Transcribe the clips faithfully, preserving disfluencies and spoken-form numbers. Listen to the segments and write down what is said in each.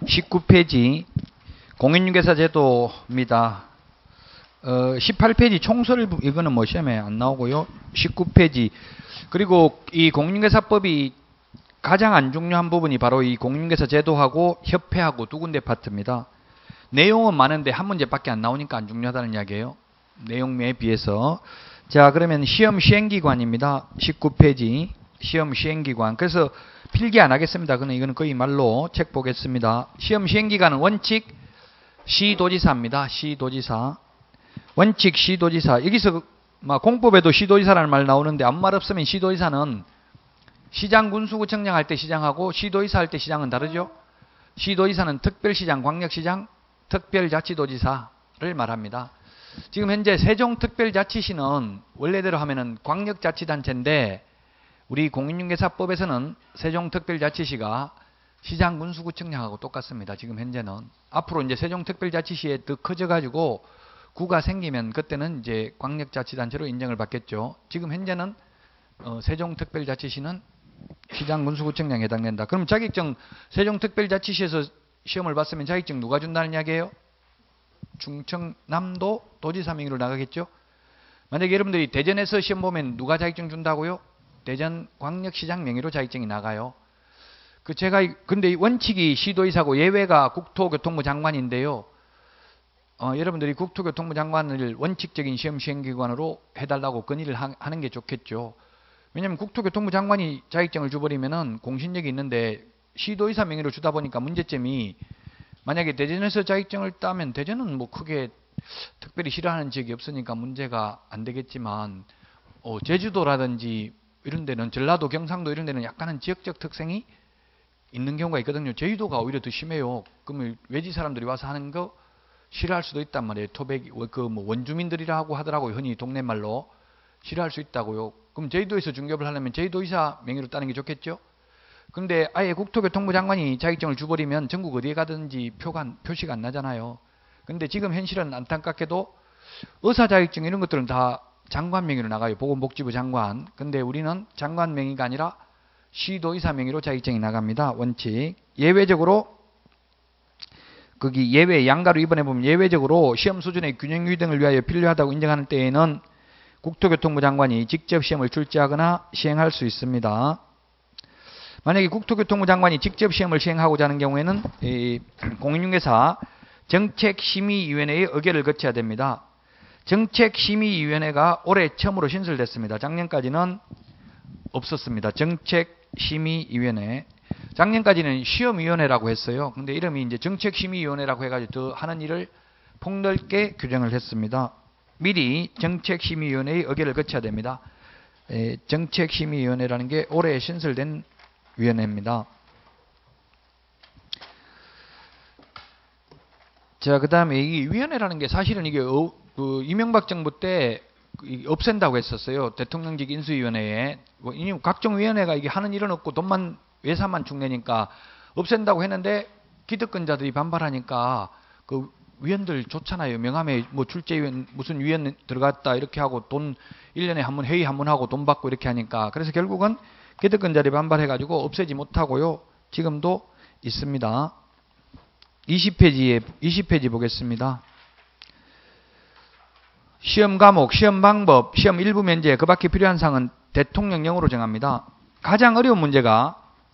십구 페이지 공인중개사 제도입니다. 어, 십팔 페이지 총설 이거는 뭐 시험에 안 나오고요. 십구 페이지 그리고 이 공인중개사법이 가장 안 중요한 부분이 바로 이 공인중개사 제도하고 협회하고 두 군데 파트입니다. 내용은 많은데 한 문제밖에 안 나오니까 안 중요하다는 이야기예요. 내용에 비해서. 자, 그러면 시험 시행기관입니다. 십구 페이지 시험 시행기관. 그래서 필기 안 하겠습니다. 그는 이거는 거의 말로 책 보겠습니다. 시험 시행기관은 원칙 시도지사입니다. 시도지사. 원칙 시도지사. 여기서 막 공법에도 시도지사라는 말 나오는데 아무 말 없으면 시도지사는 시장 군수구청장 할 때 시장하고 시도지사 할 때 시장은 다르죠. 시도지사는 특별시장, 광역시장, 특별자치도지사를 말합니다. 지금 현재 세종특별자치시는 원래대로 하면은 광역자치단체인데 우리 공인중개사법에서는 세종특별자치시가 시장군수구청장하고 똑같습니다. 지금 현재는. 앞으로 이제 세종특별자치시에 더 커져가지고 구가 생기면 그때는 이제 광역자치단체로 인정을 받겠죠. 지금 현재는 어, 세종특별자치시는 시장군수구청장에 해당된다. 그럼 자격증 세종특별자치시에서 시험을 봤으면 자격증 누가 준다는 이야기예요? 충청남도 도지사 명의로 나가겠죠. 만약에 여러분들이 대전에서 시험 보면 누가 자격증 준다고요? 대전 광역시장 명의로 자격증이 나가요. 그 제가 근데 원칙이 시도지사고 예외가 국토교통부 장관인데요. 어, 여러분들이 국토교통부 장관을 원칙적인 시험 시행기관으로 해달라고 건의를 하, 하는 게 좋겠죠. 왜냐하면 국토교통부 장관이 자격증을 줘버리면은 공신력이 있는데 시도지사 명의로 주다 보니까 문제점이 만약에 대전에서 자격증을 따면 대전은 뭐 크게 특별히 싫어하는 지역이 없으니까 문제가 안 되겠지만 어, 제주도라든지 이런 데는 전라도, 경상도 이런 데는 약간은 지역적 특성이 있는 경우가 있거든요. 제주도가 오히려 더 심해요. 그러면 외지 사람들이 와서 하는 거 싫어할 수도 있단 말이에요. 토백, 그 뭐 원주민들이라고 하더라고요. 흔히 동네 말로 싫어할 수 있다고요. 그럼 제주도에서 중개업을 하려면 제주도의사 명의로 따는 게 좋겠죠? 근데 아예 국토교통부 장관이 자격증을 줘버리면 전국 어디에 가든지 표가, 표시가 안 나잖아요. 근데 지금 현실은 안타깝게도 의사 자격증 이런 것들은 다 장관 명의로 나가요. 보건복지부 장관. 근데 우리는 장관 명의가 아니라 시도의사 명의로 자격증이 나갑니다. 원칙. 예외적으로 거기 예외 양가로 이번에 보면 예외적으로 시험 수준의 균형 유지 등을 위하여 필요하다고 인정하는 때에는 국토교통부 장관이 직접 시험을 출제하거나 시행할 수 있습니다. 만약에 국토교통부 장관이 직접 시험을 시행하고자 하는 경우에는 이 공인중개사 정책심의위원회의 의결을 거쳐야 됩니다. 정책심의위원회가 올해 처음으로 신설됐습니다. 작년까지는 없었습니다. 정책심의위원회. 작년까지는 시험위원회라고 했어요. 근데 이름이 이제 정책심의위원회라고 해가지고 더 하는 일을 폭넓게 규정을 했습니다. 미리 정책심의위원회의 의결을 거쳐야 됩니다. 에, 정책심의위원회라는 게 올해 신설된 위원회입니다. 자, 그 다음에 이 위원회라는 게 사실은 이게 어, 그 이명박 정부 때 없앤다고 했었어요. 대통령직 인수위원회에. 뭐 각종 위원회가 이게 하는 일은 없고 돈만, 예산만 축내니까 없앤다고 했는데 기득권자들이 반발하니까 그 위원들 좋잖아요. 명함에 뭐 출제위원, 무슨 위원 들어갔다 이렇게 하고 돈 일 년에 한 번 회의 한 번 하고 돈 받고 이렇게 하니까. 그래서 결국은 기득권자들이 반발해가지고 없애지 못하고요. 지금도 있습니다. 이십 페이지에, 이십 페이지 보겠습니다. 시험 과목, 시험 방법, 시험 일부 면제, 그 밖에 필요한 사항은 대통령령으로 정합니다. 가장 어려운 문제가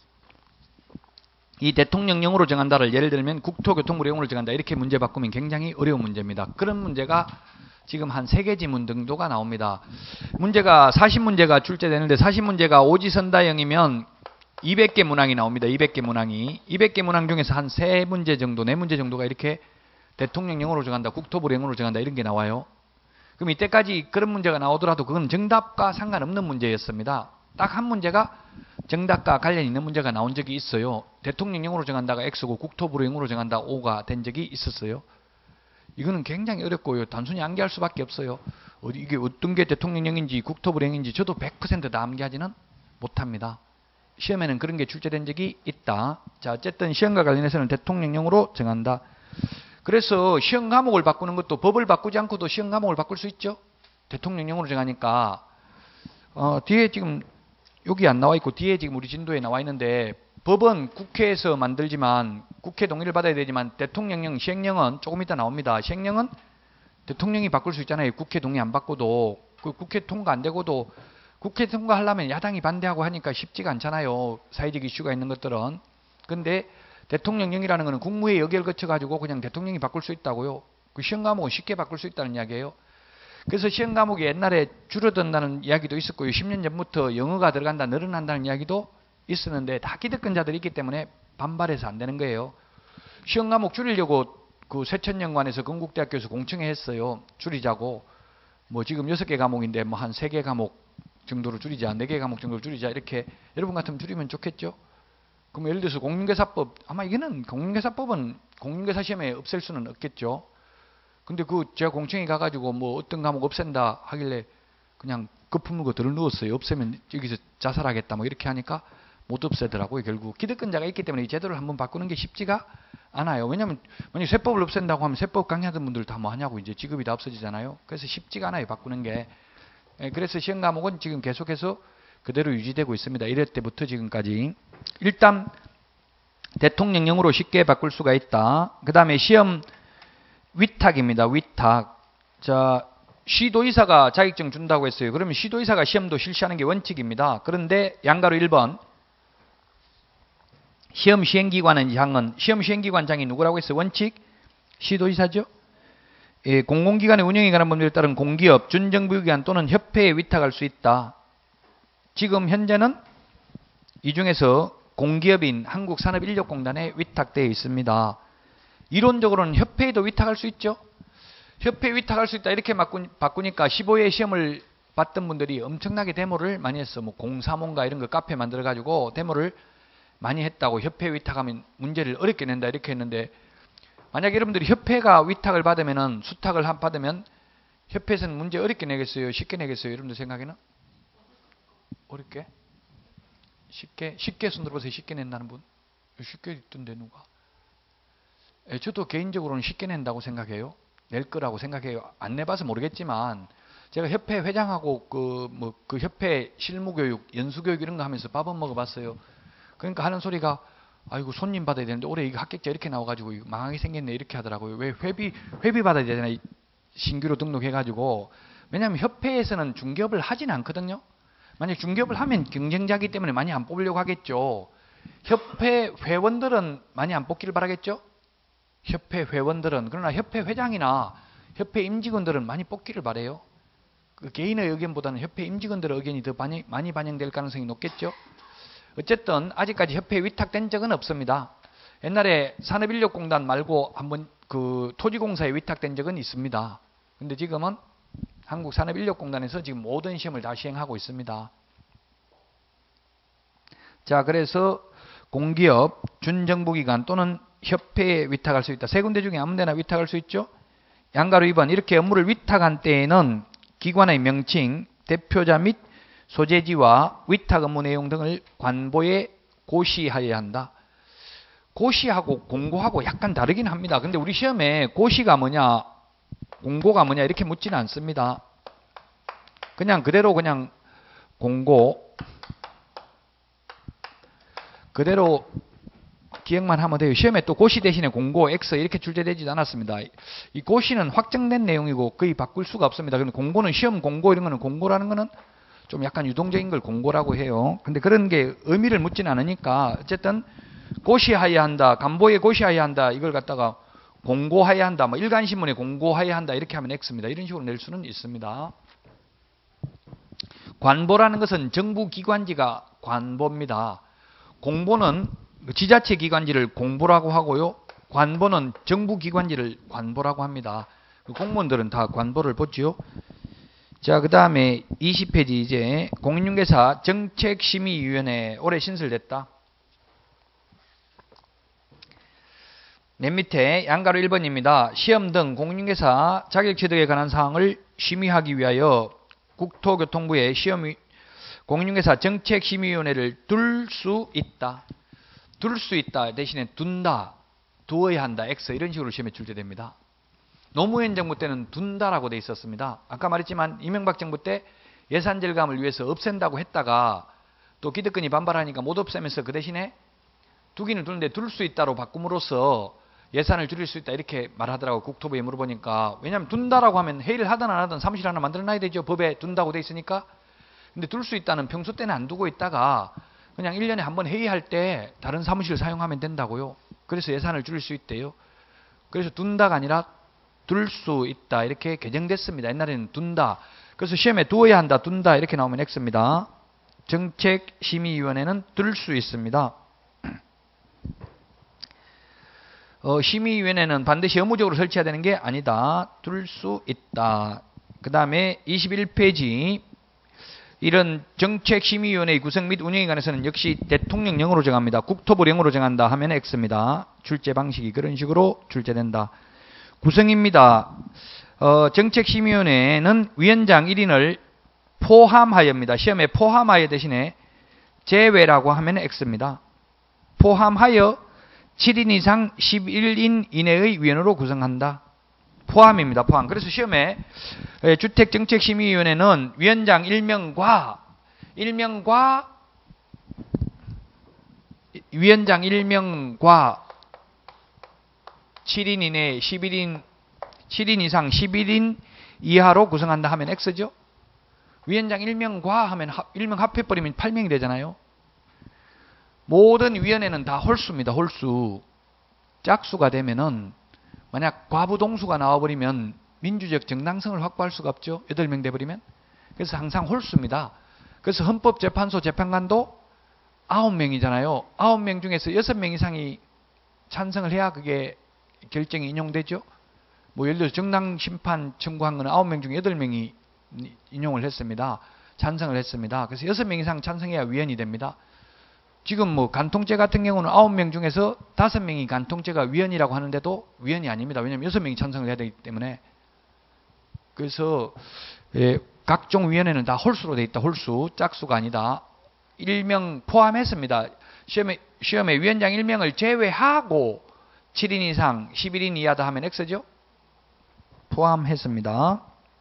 이 대통령령으로 정한다를 예를 들면 국토교통부령으로 정한다 이렇게 문제 바꾸면 굉장히 어려운 문제입니다. 그런 문제가 지금 한 세 개 지문 정도가 나옵니다. 문제가 사십 문제가 출제되는데 사십 문제가 오지선다형이면 이백 개 문항이 나옵니다. 이백 개 문항이. 이백 개 문항 중에서 한 세 문제 정도, 네 문제 정도가 이렇게 대통령령으로 정한다, 국토부령으로 정한다 이런 게 나와요. 그럼 이때까지 그런 문제가 나오더라도 그건 정답과 상관없는 문제였습니다. 딱 한 문제가 정답과 관련 있는 문제가 나온 적이 있어요. 대통령령으로 정한다가 X고 국토부령으로 정한다 O가 된 적이 있었어요. 이거는 굉장히 어렵고요. 단순히 암기할 수밖에 없어요. 이게 어떤 게 대통령령인지 국토부령인지 저도 백 퍼센트 다 암기하지는 못합니다. 시험에는 그런 게 출제된 적이 있다. 자, 어쨌든 시험과 관련해서는 대통령령으로 정한다. 그래서 시험 과목을 바꾸는 것도 법을 바꾸지 않고도 시험 과목을 바꿀 수 있죠. 대통령령으로 정하니까 어, 뒤에 지금 여기 안 나와 있고 뒤에 지금 우리 진도에 나와 있는데 법은 국회에서 만들지만 국회 동의를 받아야 되지만 대통령령, 시행령은 조금 이따 나옵니다. 시행령은 대통령이 바꿀 수 있잖아요. 국회 동의 안 받고도. 그 국회 통과 안 되고도 국회 통과하려면 야당이 반대하고 하니까 쉽지가 않잖아요. 사회적 이슈가 있는 것들은. 근데 대통령령이라는 것은 국무회의 의결 거쳐가지고 그냥 대통령이 바꿀 수 있다고요. 그 시험 과목은 쉽게 바꿀 수 있다는 이야기예요. 그래서 시험 과목이 옛날에 줄어든다는 이야기도 있었고요. 십 년 전부터 영어가 들어간다, 늘어난다는 이야기도 있었는데 다 기득권자들이 있기 때문에 반발해서 안 되는 거예요. 시험 과목 줄이려고 그 세천연구원에서 건국대학교에서 공청회 했어요. 줄이자고. 뭐 지금 여섯 개 과목인데 뭐 한 세 개 과목 정도로 줄이자, 네 개 과목 정도로 줄이자 이렇게 여러분 같으면 줄이면 좋겠죠. 그럼 예를 들어서 공인중개사법, 아마 이거는 공인중개사법은 공인중개사 시험에 없앨 수는 없겠죠. 근데 그 제가 공청회 가가지고 뭐 어떤 과목 없앤다 하길래 그냥 거품 물고 들어 누웠어요. 없애면 여기서 자살하겠다 뭐 이렇게 하니까 못 없애더라고요. 결국 기득권자가 있기 때문에 이 제도를 한번 바꾸는 게 쉽지가 않아요. 왜냐하면 만약 세법을 없앤다고 하면 세법 강의하던 분들 다 뭐 하냐고 이제 직업이 다 없어지잖아요. 그래서 쉽지가 않아요. 바꾸는 게. 그래서 시험 과목은 지금 계속해서 그대로 유지되고 있습니다. 일 회 때부터 지금까지. 일단 대통령령으로 쉽게 바꿀 수가 있다. 그 다음에 시험 위탁입니다. 위탁. 자, 시도의사가 자격증 준다고 했어요. 그러면 시도의사가 시험도 실시하는 게 원칙입니다. 그런데 양가로 일 번 시험 시행기관은 장은 시험 시행기관장이 누구라고 했어요? 원칙? 시도의사죠. 예, 공공기관의 운영에 관한 법률에 따른 공기업, 준정부기관 또는 협회에 위탁할 수 있다. 지금 현재는 이 중에서 공기업인 한국산업인력공단에 위탁되어 있습니다. 이론적으로는 협회에도 위탁할 수 있죠. 협회에 위탁할 수 있다 이렇게 바꾸니까 십오 회 시험을 봤던 분들이 엄청나게 데모를 많이 했어. 뭐 공사몬가 이런 거 카페 만들어 가지고 데모를 많이 했다고. 협회에 위탁하면 문제를 어렵게 낸다 이렇게 했는데, 만약 여러분들이 협회가 위탁을 받으면은 수탁을 받으면 협회에서는 문제 어렵게 내겠어요? 쉽게 내겠어요? 여러분들 생각에는? 어렵게? 쉽게? 쉽게 손 들어보세요. 쉽게 낸다는 분? 쉽게 있던데 누가? 예, 저도 개인적으로는 쉽게 낸다고 생각해요. 낼 거라고 생각해요. 안 내봐서 모르겠지만 제가 협회 회장하고 그 뭐 그 협회 실무교육, 연수교육 이런 거 하면서 밥은 먹어봤어요. 그러니까 하는 소리가 아이고 손님 받아야 되는데 올해 이거 합격자 이렇게 나와가지고 이거 망하게 생겼네 이렇게 하더라고요. 왜 회비 회비 받아야 되잖아요. 신규로 등록해가지고. 왜냐하면 협회에서는 중개업을 하진 않거든요. 만약 중개업을 하면 경쟁자이기 때문에 많이 안 뽑으려고 하겠죠. 협회 회원들은 많이 안 뽑기를 바라겠죠. 협회 회원들은. 그러나 협회 회장이나 협회 임직원들은 많이 뽑기를 바래요. 그 개인의 의견보다는 협회 임직원들의 의견이 더 많이, 많이 반영될 가능성이 높겠죠. 어쨌든 아직까지 협회에 위탁된 적은 없습니다. 옛날에 산업인력공단 말고 한번 그 토지공사에 위탁된 적은 있습니다. 근데 지금은 한국산업인력공단에서 지금 모든 시험을 다 시행하고 있습니다. 자, 그래서 공기업, 준정부기관 또는 협회에 위탁할 수 있다. 세 군데 중에 아무 데나 위탁할 수 있죠. 양가로 이 번 이렇게 업무를 위탁한 때에는 기관의 명칭, 대표자 및 소재지와 위탁 업무 내용 등을 관보에 고시하여야 한다. 고시하고 공고하고 약간 다르긴 합니다. 근데 우리 시험에 고시가 뭐냐, 공고가 뭐냐 이렇게 묻지는 않습니다. 그냥 그대로 그냥 공고 그대로 기억만 하면 돼요. 시험에 또 고시 대신에 공고, X 이렇게 출제되지 않았습니다. 이 고시는 확정된 내용이고 거의 바꿀 수가 없습니다. 그런데 공고는 시험 공고 이런 거는 공고라는 거는 좀 약간 유동적인 걸 공고라고 해요. 근데 그런 게 의미를 묻진 않으니까 어쨌든 고시하여야 한다, 간보에 고시하여야 한다 이걸 갖다가 공고하여야 한다, 뭐 일간신문에 공고하여야 한다 이렇게 하면 X입니다. 이런 식으로 낼 수는 있습니다. 관보라는 것은 정부기관지가 관보입니다. 공보는 지자체 기관지를 공보라고 하고요. 관보는 정부기관지를 관보라고 합니다. 공무원들은 다 관보를 보죠. 자, 그 다음에 이십 페이지 이제 공인중개사 정책심의위원회 올해 신설됐다. 맨 밑에 양가로 일 번입니다. 시험 등 공인중개사 자격취득에 관한 사항을 심의하기 위하여 국토교통부에 시험 공인중개사 정책심의위원회를 둘 수 있다. 둘 수 있다 대신에 둔다, 두어야 한다, X 이런 식으로 시험에 출제됩니다. 노무현 정부 때는 둔다라고 돼 있었습니다. 아까 말했지만 이명박 정부 때 예산 절감을 위해서 없앤다고 했다가 또 기득권이 반발하니까 못 없애면서 그 대신에 두기는 두는데 둘 수 있다로 바꿈으로써 예산을 줄일 수 있다 이렇게 말하더라고. 국토부에 물어보니까. 왜냐하면 둔다라고 하면 회의를 하든 안 하든 사무실 하나 만들어놔야 되죠. 법에 둔다고 돼 있으니까. 근데 둘 수 있다는 평소 때는 안 두고 있다가 그냥 일 년에 한 번 회의할 때 다른 사무실을 사용하면 된다고요. 그래서 예산을 줄일 수 있대요. 그래서 둔다가 아니라 둘 수 있다 이렇게 개정됐습니다. 옛날에는 둔다. 그래서 시험에 두어야 한다, 둔다 이렇게 나오면 X입니다. 정책심의위원회는 둘 수 있습니다. 어, 심의위원회는 반드시 의무적으로 설치해야 되는 게 아니다. 둘 수 있다. 그 다음에 이십일 페이지 이런 정책심의위원회의 구성 및 운영에 관해서는 역시 대통령령으로 정합니다. 국토부령으로 정한다 하면 X입니다. 출제 방식이 그런 식으로 출제된다. 구성입니다. 어, 정책심의위원회는 위원장 일 인을 포함하여입니다. 시험에 포함하여 대신에 제외라고 하면 X입니다. 포함하여 칠 인 이상 십일 인 이내의 위원으로 구성한다. 포함입니다. 포함. 그래서 시험에 주택정책심의위원회는 위원장 일 명과 일 명과 위원장 일 명과 칠 인 이내 십일 인 칠 인 이상 십일 인 이하로 구성한다 하면 X죠. 위원장 일 명과 하면 일 명 합해버리면 팔 명이 되잖아요. 모든 위원회는 다 홀수입니다. 홀수. 짝수가 되면은 만약 과부동수가 나와버리면 민주적 정당성을 확보할 수가 없죠. 여덟 명 돼버리면. 그래서 항상 홀수입니다. 그래서 헌법재판소 재판관도 아홉 명이잖아요. 아홉 명 중에서 여섯 명 이상이 찬성을 해야 그게 결정이 인용되죠. 뭐 예를 들어서 정당심판 청구한 거는 아홉 명 중에 여덟 명이 인용을 했습니다. 찬성을 했습니다. 그래서 여섯 명 이상 찬성해야 위원이 됩니다. 지금 뭐 간통죄 같은 경우는 아홉 명 중에서 다섯 명이 간통죄가 위헌이라고 하는데도 위헌이 아닙니다. 왜냐하면 여섯 명이 찬성을 해야 되기 때문에. 그래서 예, 각종 위원회는 다 홀수로 돼 있다. 홀수. 짝수가 아니다. 일 명 포함했습니다. 시험에, 시험에 위원장 일 명을 제외하고 칠 인 이상 십일 인 이하다 하면 X죠. 포함했습니다.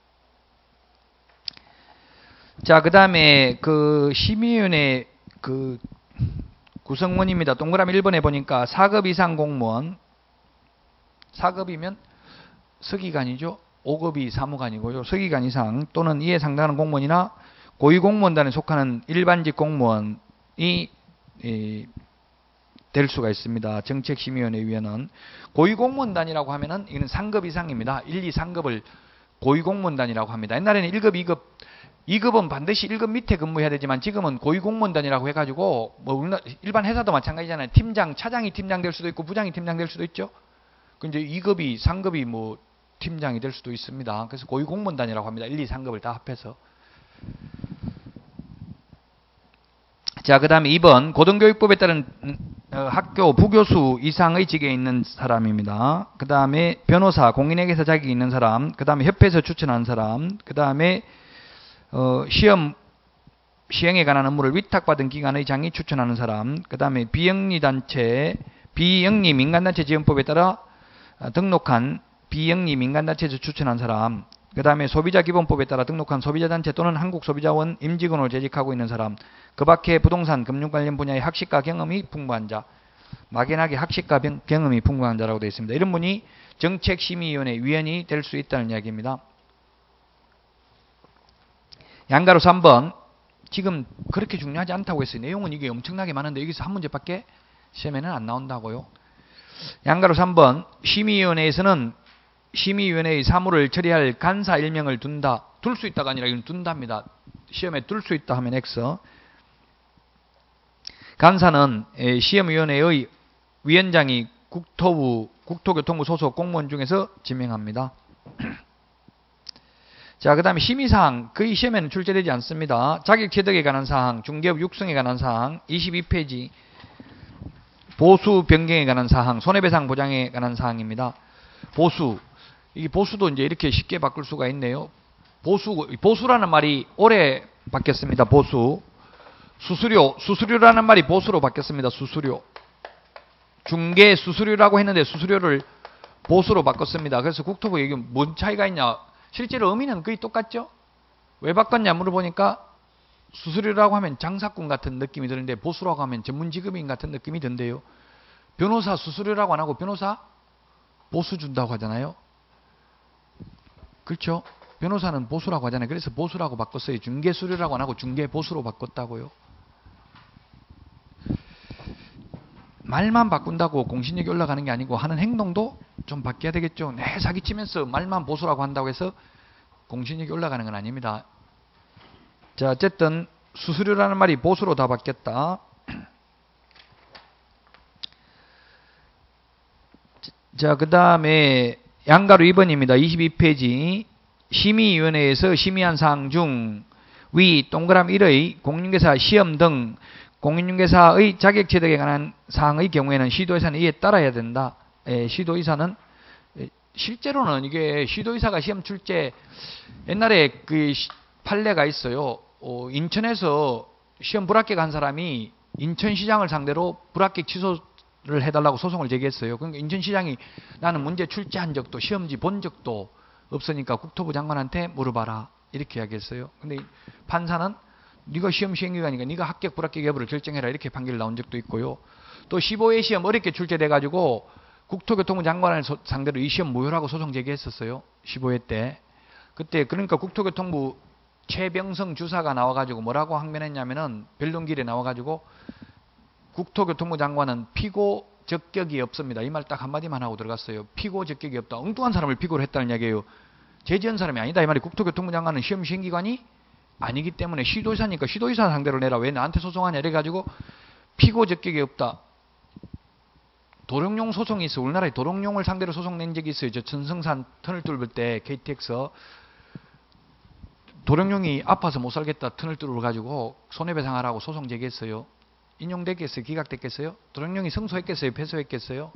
자, 그 다음에 그 심의위원회 그 구성원입니다. 동그라미 일 번에 보니까 사 급 이상 공무원, 사 급이면 서기관이죠. 오 급이 사무관이고요. 서기관 이상 또는 이에 상당하는 공무원이나 고위공무원단에 속하는 일반직 공무원이 이, 될 수가 있습니다. 정책심의위원회 위원은 고위공무원단이라고 하면은 이건 삼 급 이상입니다. 일, 이, 삼 급을 고위공무원단이라고 합니다. 옛날에는 일 급, 이 급, 이 급은 반드시 일 급 밑에 근무해야 되지만 지금은 고위공무원단이라고 해가지고 뭐 우리나라 일반 회사도 마찬가지잖아요. 팀장, 차장이 팀장 될 수도 있고 부장이 팀장 될 수도 있죠. 근데 이 급이, 삼 급이 뭐 팀장이 될 수도 있습니다. 그래서 고위공무원단이라고 합니다. 일, 이, 삼 급을 다 합해서. 자, 그 다음에 이 번 고등교육법에 따른 학교 부교수 이상의 직에 있는 사람입니다. 그 다음에 변호사, 공인회계사 자격이 있는 사람, 그 다음에 협회에서 추천한 사람, 그 다음에 어, 시험 시행에 관한 업무를 위탁받은 기관의 장이 추천하는 사람, 그 다음에 비영리단체, 비영리 민간단체 지원법에 따라 등록한 비영리 민간단체에서 추천한 사람, 그 다음에 소비자기본법에 따라 등록한 소비자단체 또는 한국소비자원 임직원으로 재직하고 있는 사람, 그 밖에 부동산, 금융 관련 분야의 학식과 경험이 풍부한 자, 막연하게 학식과 경험이 풍부한 자라고 되어 있습니다. 이런 분이 정책심의위원회 위원이 될 수 있다는 이야기입니다. 양가로 삼 번, 지금 그렇게 중요하지 않다고 했어요. 내용은 이게 엄청나게 많은데 여기서 한 문제밖에 시험에는 안 나온다고요. 양가로 삼 번, 심의위원회에서는 심의위원회의 사무를 처리할 간사 일 명을 둔다. 둘 수 있다가 아니라 이건 둔답니다. 시험에 둘 수 있다 하면 X. 간사는 시험위원회의 위원장이 국토부, 국토교통부 소속 공무원 중에서 지명합니다. 자, 그 다음에 심의사항, 거의 시험에는 출제되지 않습니다. 자격취득에 관한 사항, 중개업 육성에 관한 사항, 이십이 페이지 보수 변경에 관한 사항, 손해배상 보장에 관한 사항입니다. 보수, 이 보수도 이제 이렇게 쉽게 바꿀 수가 있네요. 보수, 보수라는 말이 올해 바뀌었습니다. 보수. 수수료, 수수료라는 말이 보수로 바뀌었습니다. 수수료. 중개 수수료라고 했는데 수수료를 보수로 바꿨습니다. 그래서 국토부 얘기 뭔 차이가 있냐? 실제로 의미는 거의 똑같죠? 왜 바꿨냐 물어보니까 수수료라고 하면 장사꾼 같은 느낌이 드는데 보수라고 하면 전문직업인 같은 느낌이 든대요. 변호사 수수료라고 안 하고 변호사 보수 준다고 하잖아요. 그렇죠? 변호사는 보수라고 하잖아요. 그래서 보수라고 바꿨어요. 중개수료라고 안 하고 중개보수로 바꿨다고요. 말만 바꾼다고 공신력이 올라가는 게 아니고 하는 행동도 좀 바뀌어야 되겠죠. 내 사기치면서 말만 보수라고 한다고 해서 공신력이 올라가는 건 아닙니다. 자, 어쨌든 수수료라는 말이 보수로 다 바뀌었다. 자, 그 다음에 양가로 이 번입니다. 이십이 페이지. 심의위원회에서 심의한 사항 중 위 동그라미 일의 공인중개사 시험 등 공인중개사의 자격취득에 관한 사항의 경우에는 시도의사는 이에 따라야 된다. 에, 시도의사는 실제로는 이게 시도의사가 시험 출제 옛날에 그 판례가 있어요. 어, 인천에서 시험 불합격 한 사람이 인천시장을 상대로 불합격 취소를 해달라고 소송을 제기했어요. 그러니까 인천시장이 나는 문제 출제한 적도 시험지 본 적도 없으니까 국토부 장관한테 물어봐라 이렇게 이야기했어요. 근데 판사는 네가 시험 시행기관이니까 네가 합격 불합격 여부를 결정해라 이렇게 판결이 나온 적도 있고요. 또 십오 회 시험 어렵게 출제돼 가지고 국토교통부 장관을 소, 상대로 이 시험 무효라고 소송 제기했었어요. 십오 회 때. 그때 그러니까 국토교통부 최병성 주사가 나와가지고 뭐라고 항변했냐면은 변론길에 나와가지고 국토교통부 장관은 피고 적격이 없습니다. 이 말 딱 한마디만 하고 들어갔어요. 피고 적격이 없다. 엉뚱한 사람을 피고를 했다는 이야기예요. 제지한 사람이 아니다. 이 말이 국토교통부 장관은 시험 시행기관이 아니기 때문에 시도의사니까 시도의사 상대로 내라. 왜 나한테 소송하냐 이래가지고 피고 적격이 없다. 도룡용 소송이 있어. 우리나라에 도룡용을 상대로 소송 낸 적이 있어요. 저 천성산 터널 뚫을 때 케이티엑스 도룡용이 아파서 못 살겠다 터널 뚫어 가지고 손해배상하라고 소송 제기했어요. 인용됐겠어요? 기각됐겠어요? 도룡용이 승소했겠어요? 패소했겠어요?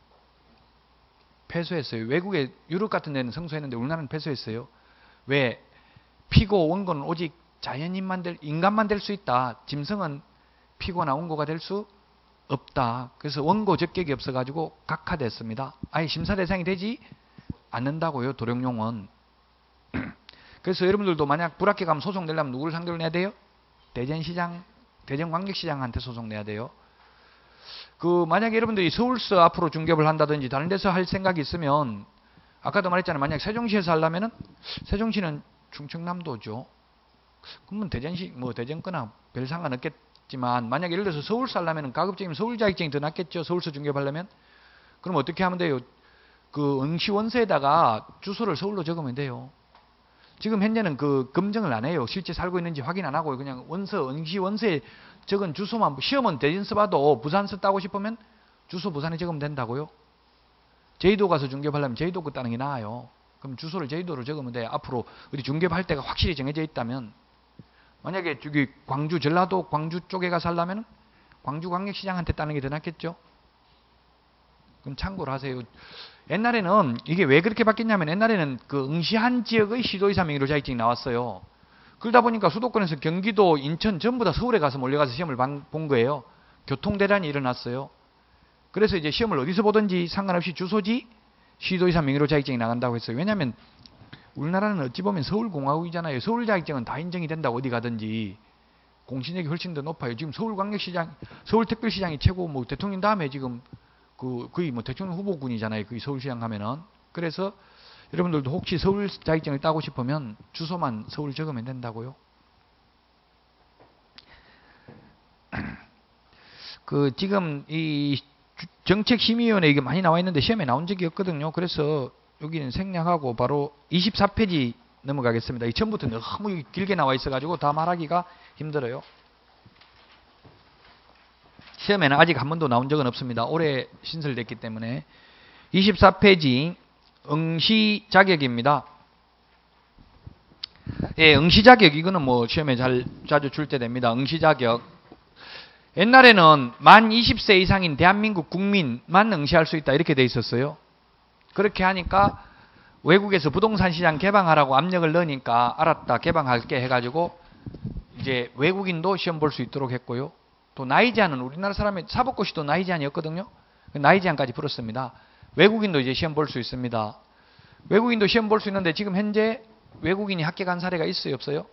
패소했어요. 외국에 유럽 같은 데는 승소했는데 우리나라는 패소했어요. 왜? 피고 원고는 오직 자연인만 될 인간만 될 수 있다. 짐승은 피고나 원고가 될 수 없다. 그래서 원고 적격이 없어가지고 각하됐습니다. 아예 심사 대상이 되지 않는다고요. 도룡용은. 그래서 여러분들도 만약 불합격하면 소송 내려면 누구를 상대로 내야 돼요? 대전시장, 대전광역시장한테 소송 내야 돼요. 그 만약에 여러분들이 서울서 앞으로 중개업을 한다든지 다른 데서 할 생각이 있으면 아까도 말했잖아요. 만약 세종시에서 하려면은 세종시는 충청남도죠. 그러면 대전시 뭐 대전거나 별 상관없겠지만 만약 예를 들어서 서울서 하려면은 가급적이면 서울 자격증이 더 낫겠죠. 서울서 중개업하려면. 그럼 어떻게 하면 돼요? 그 응시 원서에다가 주소를 서울로 적으면 돼요. 지금 현재는 그 검증을 안 해요. 실제 살고 있는지 확인 안 하고 그냥 원서, 응시 원서에 적은 주소만, 시험은 대전서 봐도 부산서 따고 싶으면 주소 부산에 적으면 된다고요. 제주도 가서 중개업하려면 제주도 거 따는 게 나아요. 그럼 주소를 제주도로 적으면 돼. 앞으로 어디 중개업할 때가 확실히 정해져 있다면 만약에 저기 광주, 전라도 광주 쪽에 가서 하려면 광주광역시장한테 따는 게 더 낫겠죠. 그럼 참고로 하세요. 옛날에는 이게 왜 그렇게 바뀌었냐면 옛날에는 그 응시한 지역의 시도의사 명의로 자격증이 나왔어요. 그러다 보니까 수도권에서 경기도, 인천 전부 다 서울에 가서 몰려가서 시험을 본 거예요. 교통대란이 일어났어요. 그래서 이제 시험을 어디서 보든지 상관없이 주소지 시도의사 명의로 자격증이 나간다고 했어요. 왜냐하면 우리나라는 어찌 보면 서울공화국이잖아요. 서울 자격증은 다 인정이 된다고 어디 가든지. 공신력이 훨씬 더 높아요. 지금 서울광역시장, 서울특별시장이 최고 뭐 대통령 다음에 지금 그 거의 뭐 대통령 후보군이잖아요. 그 서울시장 하면은. 그래서 여러분들도 혹시 서울 자격증을 따고 싶으면 주소만 서울 적으면 된다고요. 그 지금 이 정책심의위원회 이게 많이 나와 있는데 시험에 나온 적이 없거든요. 그래서 여기는 생략하고 바로 이십사 페이지 넘어가겠습니다. 이 처음부터 너무 길게 나와 있어가지고 다 말하기가 힘들어요. 시험에는 아직 한 번도 나온 적은 없습니다. 올해 신설됐기 때문에. 이십사 페이지 응시 자격입니다. 예, 응시 자격 이거는 뭐 시험에 잘 자주 출제됩니다. 응시 자격. 옛날에는 만 이십 세 이상인 대한민국 국민만 응시할 수 있다 이렇게 돼 있었어요. 그렇게 하니까 외국에서 부동산 시장 개방하라고 압력을 넣으니까 알았다 개방할게 해가지고 이제 외국인도 시험 볼 수 있도록 했고요. 또 나이 제한은 우리나라 사람의 사법고시도 나이 제한이 없거든요. 나이 제한까지 풀었습니다. 외국인도 이제 시험 볼 수 있습니다. 외국인도 시험 볼 수 있는데 지금 현재 외국인이 합격한 사례가 있어요, 없어요?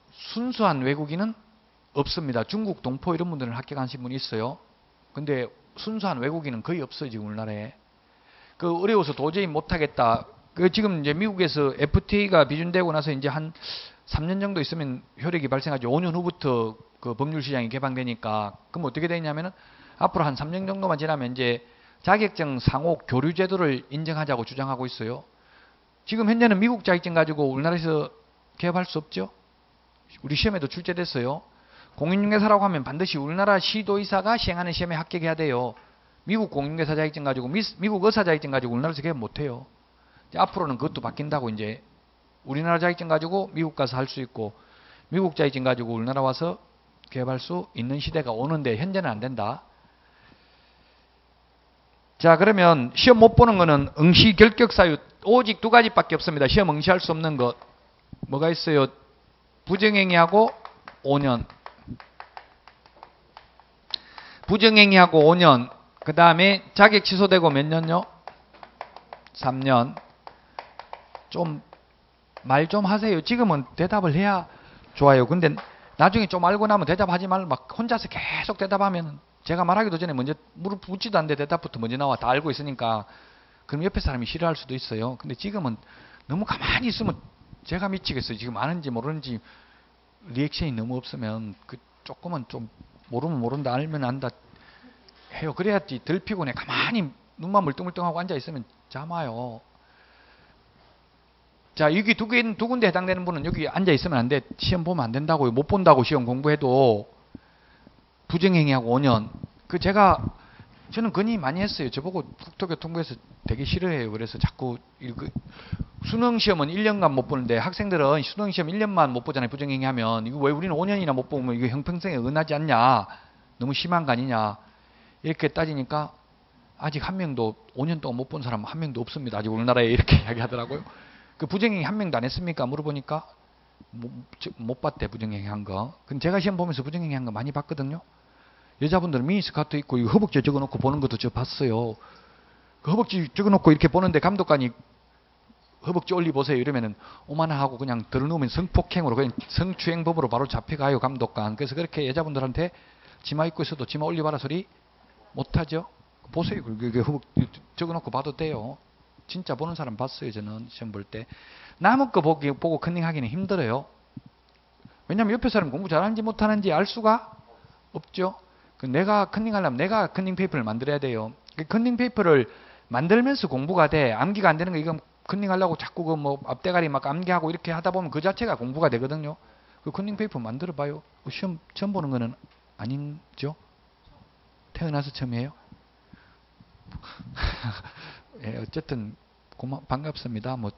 순수한 외국인은 없습니다. 중국, 동포 이런 분들은 합격하신 분이 있어요. 근데 순수한 외국인은 거의 없어요, 지금 우리나라에. 그 어려워서 도저히 못하겠다. 그 지금 이제 미국에서 에프티에이가 비준되고 나서 이제 한 삼 년 정도 있으면 효력이 발생하죠. 오 년 후부터 그 법률 시장이 개방되니까. 그럼 어떻게 되냐면은 앞으로 한 삼 년 정도만 지나면 이제 자격증 상호 교류 제도를 인정하자고 주장하고 있어요. 지금 현재는 미국 자격증 가지고 우리나라에서 개업할 수 없죠. 우리 시험에도 출제됐어요. 공인중개사라고 하면 반드시 우리나라 시도의사가 시행하는 시험에 합격해야 돼요. 미국 공인중개사 자격증 가지고 미, 미국 의사 자격증 가지고 우리나라에서 개업 못해요. 앞으로는 그것도 바뀐다고. 이제 우리나라 자격증 가지고 미국 가서 할 수 있고 미국 자격증 가지고 우리나라 와서 개업할 수 있는 시대가 오는데 현재는 안 된다. 자, 그러면 시험 못 보는 거는 응시 결격 사유 오직 두 가지밖에 없습니다. 시험 응시할 수 없는 것 뭐가 있어요? 부정행위하고 오 년, 부정행위하고 오 년, 그 다음에 자격 취소되고 몇 년요? 삼 년. 좀 말 좀 하세요. 지금은 대답을 해야 좋아요. 근데 나중에 좀 알고 나면 대답하지 말고 막 혼자서 계속 대답하면 제가 말하기도 전에 먼저 물을 묻지도 않는데 대답부터 먼저 나와. 다 알고 있으니까. 그럼 옆에 사람이 싫어할 수도 있어요. 근데 지금은 너무 가만히 있으면 제가 미치겠어요. 지금 아는지 모르는지 리액션이 너무 없으면 그 조금은 좀 모르면 모른다 알면 안다 해요. 그래야지 덜 피곤해. 가만히 눈만 물뚱물뚱하고 앉아있으면 잠아요. 자, 여기 두, 개, 두 군데 해당되는 분은 여기 앉아있으면 안 돼. 시험 보면 안 된다고요. 못 본다고 시험 공부해도. 부정행위하고 오 년. 그 제가 저는 건의 많이 했어요. 저보고 국토교통부에서 되게 싫어해요. 그래서 자꾸 그 수능시험은 일 년간 못 보는데 학생들은 수능시험 일 년만 못 보잖아요. 부정행위하면. 이거 왜 우리는 오 년이나 못 보면 이거 형평성에 은하지 않냐. 너무 심한 거 아니냐. 이렇게 따지니까 아직 한 명도 오 년 동안 못 본 사람 한 명도 없습니다. 아직 우리나라에 이렇게 이야기하더라고요. 그 부정행위 한 명도 안 했습니까? 물어보니까 못, 못 봤대. 부정행위 한 거. 근데 제가 시험 보면서 부정행위 한 거 많이 봤거든요. 여자분들은 미니스커트 입고 이거 허벅지 적어놓고 보는 것도 저 봤어요. 그 허벅지 적어놓고 이렇게 보는데 감독관이 허벅지 올리 보세요 이러면은 오만하고 그냥 들어놓으면 성폭행으로 그냥 성추행범으로 바로 잡혀가요 감독관. 그래서 그렇게 여자분들한테 치마 입고 있어도 치마 올리봐라 소리 못하죠. 보세요. 그게 허벅지 적어놓고 봐도 돼요. 진짜 보는 사람 봤어요. 저는 시험 볼 때. 남의 거 보기, 보고 컨닝하기는 힘들어요. 왜냐하면 옆에 사람 공부 잘하는지 못하는지 알 수가 없죠. 그 내가 컨닝하려면 내가 컨닝 페이퍼를 만들어야 돼요. 그 컨닝 페이퍼를 만들면서 공부가 돼. 암기가 안 되는 거 이거 컨닝하려고 자꾸 그 뭐 앞대가리 막 암기하고 이렇게 하다 보면 그 자체가 공부가 되거든요. 그 컨닝 페이퍼 만들어 봐요. 시험 처음 보는 거는 아니죠? 태어나서 처음이에요? 예, 어쨌든 고마, 반갑습니다. 뭐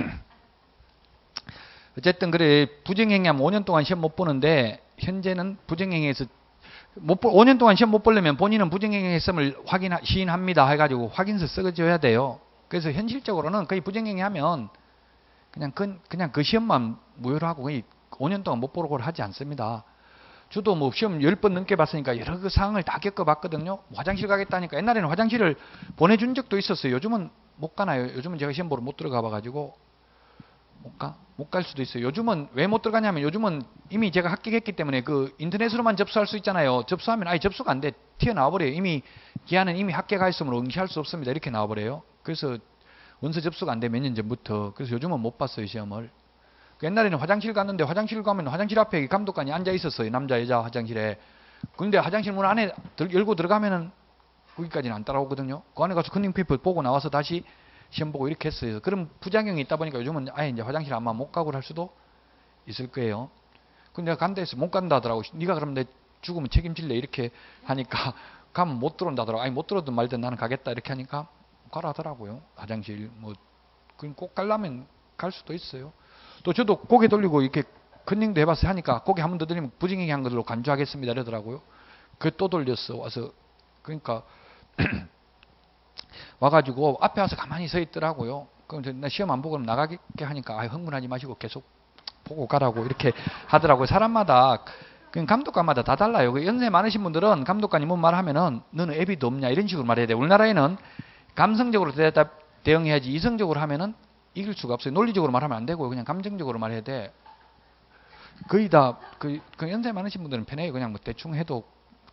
어쨌든 그래 부정행위하면 오 년 동안 시험 못 보는데 현재는 부정행위에서 못 보, 오 년 동안 시험 못 보려면 본인은 부정행위했음을 확인 시인합니다 해가지고 확인서 써줘야 돼요. 그래서 현실적으로는 거의 부정행위하면 그냥 그, 그냥 그 시험만 무효로 하고 거의 오 년 동안 못 보고 하지 않습니다. 저도 뭐 시험 열 번 넘게 봤으니까 여러 그 상황을 다 겪어봤거든요. 화장실 가겠다니까 옛날에는 화장실을 보내준 적도 있었어요. 요즘은 못 가나요? 요즘은 제가 시험 보러 못 들어가 봐가지고 못 가? 못 갈 수도 있어요. 요즘은 왜 못 들어가냐면 요즘은 이미 제가 합격했기 때문에 그 인터넷으로만 접수할 수 있잖아요. 접수하면 아예 접수가 안 돼. 튀어나와 버려요. 이미 기한은 이미 합격하였으므로 응시할 수 없습니다. 이렇게 나와 버려요. 그래서 원서 접수가 안 돼. 몇 년 전부터. 그래서 요즘은 못 봤어요. 시험을. 옛날에는 화장실 갔는데 화장실 가면 화장실 앞에 감독관이 앉아 있었어요. 남자 여자 화장실에. 근데 화장실 문 안에 열고 들어가면은 거기까지는 안 따라오거든요. 그 안에 가서 컨닝 페이퍼 보고 나와서 다시 시험 보고 이렇게 했어요. 그럼 부작용이 있다 보니까 요즘은 아예 이제 화장실 아마 못 가고 할 수도 있을 거예요. 근데 내가 간다 해서 못 간다 하더라고. 네가 그럼 내 죽으면 책임질래 이렇게 하니까 가면 못 들어온다 하더라고. 아니 못 들어든 말든 나는 가겠다 이렇게 하니까 가라 하더라고요. 화장실 뭐 그럼 꼭 가려면 갈 수도 있어요. 또 저도 고개 돌리고 이렇게 컨닝도 해봤어요. 하니까 고개 한 번 더 돌리면 부정행위 한 것으로 간주하겠습니다 이러더라고요. 그 또 돌렸어 와서. 그러니까 와가지고 앞에 와서 가만히 서 있더라고요. 그럼 나 시험 안 보고 그럼 나가게 하니까 아, 흥분하지 마시고 계속 보고 가라고 이렇게 하더라고요. 사람마다 그냥 감독관마다 다 달라요. 그 연세 많으신 분들은 감독관이 뭔 말하면은 너는 애비도 없냐 이런 식으로 말해야 돼. 우리나라에는 감성적으로 대답 대응해야지 이성적으로 하면은 이길 수가 없어요. 논리적으로 말하면 안 되고요. 그냥 감정적으로 말해야 돼. 거의 다 그 그 연세 많으신 분들은 편해요. 그냥 뭐 대충 해도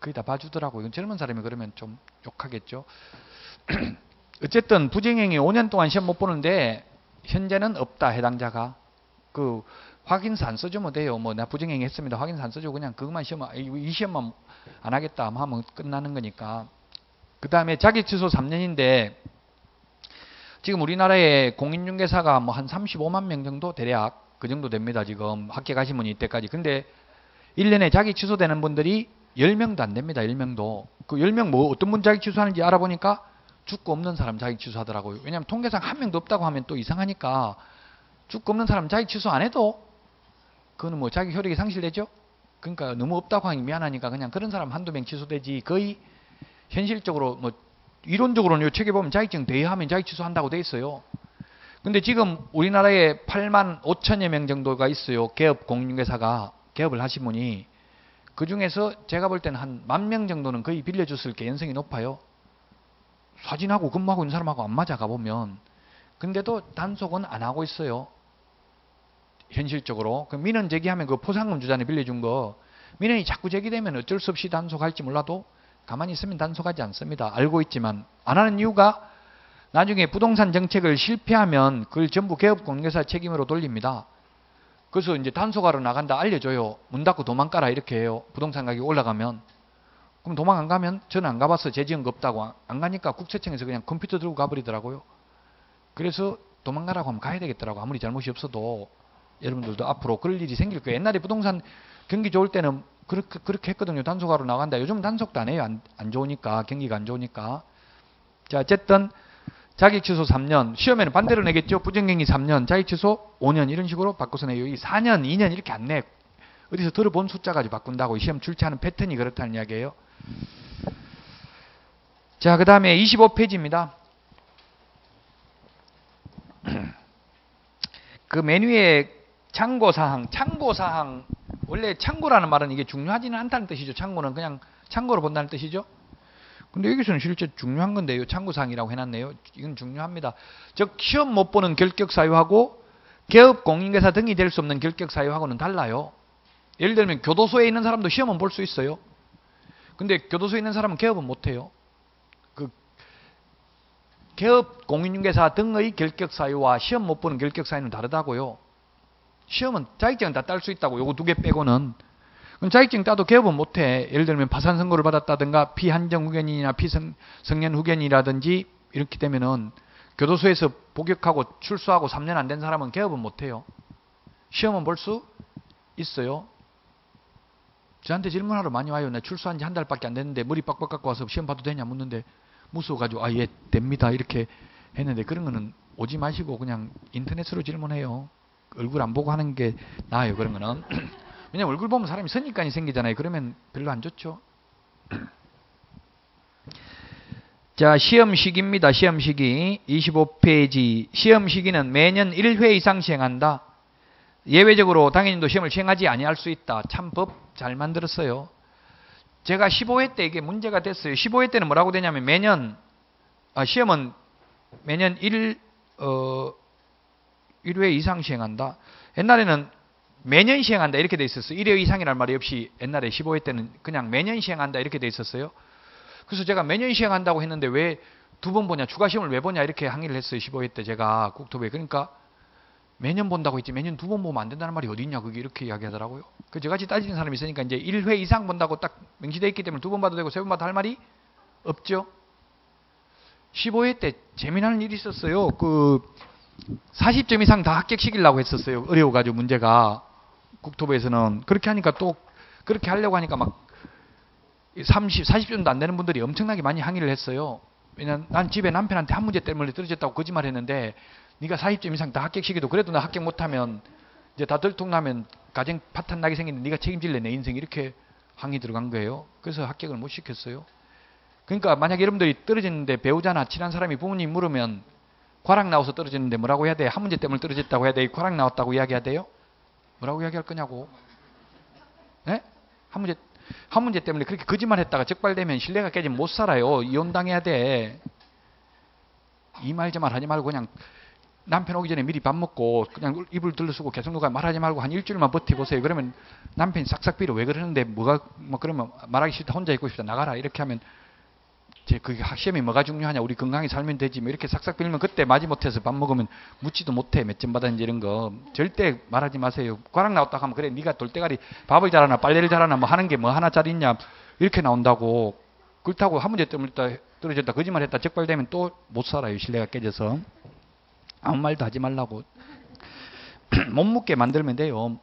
거의 다 봐주더라고요. 이건 젊은 사람이 그러면 좀 욕하겠죠. 어쨌든 부정행위 오 년 동안 시험 못 보는데 현재는 없다, 해당자가. 그 확인서 안 써주면 돼요. 뭐 나 부정행위 했습니다. 확인서 안 써주고 그냥 그것만 시험, 이 시험만 안 하겠다 하면 끝나는 거니까. 그 다음에 자기 취소 삼 년인데 지금 우리나라에 공인중개사가 뭐 한 삼십오만 명 정도 대략 그 정도 됩니다. 지금 합격하신 분이 이때까지. 근데 일 년에 자기 취소되는 분들이 열 명도 안 됩니다. 열 명도. 그 열 명 뭐 어떤 분 자기 취소하는지 알아보니까 죽고 없는 사람 자기 취소하더라고요. 왜냐하면 통계상 한 명도 없다고 하면 또 이상하니까 죽고 없는 사람 자기 취소 안 해도 그거는 뭐 자기 효력이 상실되죠. 그러니까 너무 없다고 하기 미안하니까 그냥 그런 사람 한두 명 취소되지. 거의 현실적으로 뭐 이론적으로는 요 책에 보면 자격증 대여하면 자기 취소한다고 돼 있어요. 근데 지금 우리나라에 팔만 오천여 명 정도가 있어요. 개업 공인중개사가 개업을 하신 분이. 그 중에서 제가 볼 때는 한 만 명 정도는 거의 빌려줬을 개연성이 높아요. 사진하고 근무하고 있는 사람하고 안 맞아 가보면. 근데도 단속은 안 하고 있어요. 현실적으로. 그 민원 제기하면 그 포상금 주잖아요. 빌려준 거. 민원이 자꾸 제기되면 어쩔 수 없이 단속할지 몰라도 가만히 있으면 단속하지 않습니다. 알고 있지만. 안 하는 이유가 나중에 부동산 정책을 실패하면 그걸 전부 개업공인중개사 책임으로 돌립니다. 그래서 이제 단속하러 나간다 알려줘요. 문 닫고 도망가라 이렇게 해요. 부동산 가격이 올라가면. 그럼 도망 안 가면 저는 안 가봐서 재지은 거 없다고. 안 가니까 국세청에서 그냥 컴퓨터 들고 가버리더라고요. 그래서 도망가라고 하면 가야 되겠더라고. 아무리 잘못이 없어도. 여러분들도 앞으로 그럴 일이 생길 거예요. 옛날에 부동산 경기 좋을 때는 그렇게, 그렇게 했거든요. 단속하러 나간다. 요즘은 단속도 안 해요. 안, 안 좋으니까. 경기가 안 좋으니까. 자, 어쨌든 자기 취소 삼 년. 시험에는 반대로 내겠죠. 부정행위 삼 년. 자기 취소 오 년. 이런 식으로 바꿔서 내요. 이 사 년, 이 년 이렇게 안 내. 어디서 들어본 숫자 가지고 바꾼다고. 시험 출제하는 패턴이 그렇다는 이야기예요. 자, 그 다음에 이십오 페이지입니다. 그 메뉴에 참고사항, 참고사항. 원래 참고라는 말은 이게 중요하지는 않다는 뜻이죠. 참고는 그냥 참고로 본다는 뜻이죠. 근데 여기서는 실제 중요한 건데요. 참고사항이라고 해놨네요. 이건 중요합니다. 즉 시험 못 보는 결격사유하고 개업 공인중개사 등이 될 수 없는 결격사유하고는 달라요. 예를 들면 교도소에 있는 사람도 시험은 볼 수 있어요. 근데 교도소에 있는 사람은 개업은 못해요. 그 개업 공인중개사 등의 결격사유와 시험 못 보는 결격사유는 다르다고요. 시험은 자격증은 다 딸 수 있다고. 요거 두 개 빼고는. 그럼 자격증 따도 개업은 못해. 예를 들면 파산 선고를 받았다든가 피한정 후견인이나 피성년 후견이라든지 이렇게 되면은 교도소에서 복역하고 출소하고 삼 년 안 된 사람은 개업은 못해요. 시험은 볼 수 있어요. 저한테 질문하러 많이 와요. 나 출소한 지 한 달밖에 안 됐는데 머리 빡빡 깎고 와서 시험 봐도 되냐 묻는데 무서워가지고 아, 예, 됩니다. 이렇게 했는데 그런 거는 오지 마시고 그냥 인터넷으로 질문해요. 얼굴 안 보고 하는 게 나아요. 그런 거는. 왜냐면 얼굴 보면 사람이 선입관이 생기잖아요. 그러면 별로 안 좋죠. 자, 시험 시기입니다. 시험 시기. 이십오 페이지. 시험 시기는 매년 일 회 이상 시행한다. 예외적으로 당연히도 시험을 시행하지 아니할 수 있다. 참 법 잘 만들었어요. 제가 십오 회 때 이게 문제가 됐어요. 십오 회 때는 뭐라고 되냐면 매년 아, 시험은 매년 일, 어, 일 회 이상 시행한다. 옛날에는 매년 시행한다 이렇게 돼 있었어요. 일 회 이상이라는 말이 없이 옛날에 십오 회 때는 그냥 매년 시행한다 이렇게 돼 있었어요. 그래서 제가 매년 시행한다고 했는데 왜 두 번 보냐, 추가 시험을 왜 보냐 이렇게 항의를 했어요. 십오 회 때 제가 국토부에. 그러니까 매년 본다고 했지 매년 두 번 보면 안 된다는 말이 어디 있냐 그게 이렇게 이야기하더라고요. 그 저같이 따지는 사람이 있으니까 이제 일 회 이상 본다고 딱 명시되어 있기 때문에 두 번 봐도 되고 세 번 봐도 할 말이 없죠. 십오 회 때 재미나는 일이 있었어요. 그 사십 점 이상 다 합격시키려고 했었어요. 어려워가지고 문제가 국토부에서는. 그렇게 하니까 또 그렇게 하려고 하니까 막 삼십, 사십 점도 안 되는 분들이 엄청나게 많이 항의를 했어요. 왜냐면 난 집에 남편한테 한 문제 때문에 떨어졌다고 거짓말했는데 네가 사십 점 이상 다 합격시켜도 그래도 나 합격 못하면 이제 다 들통나면 가정 파탄 나게 생기는데 네가 책임질래 내 인생 이렇게 항의 들어간 거예요. 그래서 합격을 못 시켰어요. 그러니까 만약에 여러분들이 떨어졌는데 배우자나 친한 사람이 부모님 물으면 과락 나와서 떨어졌는데 뭐라고 해야 돼? 한 문제 때문에 떨어졌다고 해야 돼? 과락 나왔다고 이야기해야 돼요? 뭐라고 이야기할 거냐고. 네? 한 문제 한 문제 때문에 그렇게 거짓말 했다가 적발되면 신뢰가 깨지면 못 살아요. 이혼당해야 돼. 이 말 저 말 하지 말고 그냥 남편 오기 전에 미리 밥 먹고 그냥 입을 들러쓰고 계속 누가 말하지 말고 한 일주일만 버텨보세요. 그러면 남편이 싹싹 빌어. 왜 그러는데 뭐가 뭐 그러면 말하기 싫다, 혼자 있고 싶다, 나가라 이렇게 하면 제 그게 시험이 뭐가 중요하냐, 우리 건강히 살면 되지 뭐 이렇게 싹싹 빌면 그때 마지못해서 밥 먹으면 묻지도 못해 몇 점 받았는지 이런 거 절대 말하지 마세요. 과락 나왔다 하면 그래 네가 돌대가리 밥을 잘하나 빨래를 잘하나 뭐 하는 게 뭐 하나짜리 있냐 이렇게 나온다고. 그렇다고 한 문제 떨어졌다, 떨어졌다 거짓말했다 적발되면 또 못 살아요. 신뢰가 깨져서. 아무 말도 하지 말라고. 못 묻게 만들면 돼요.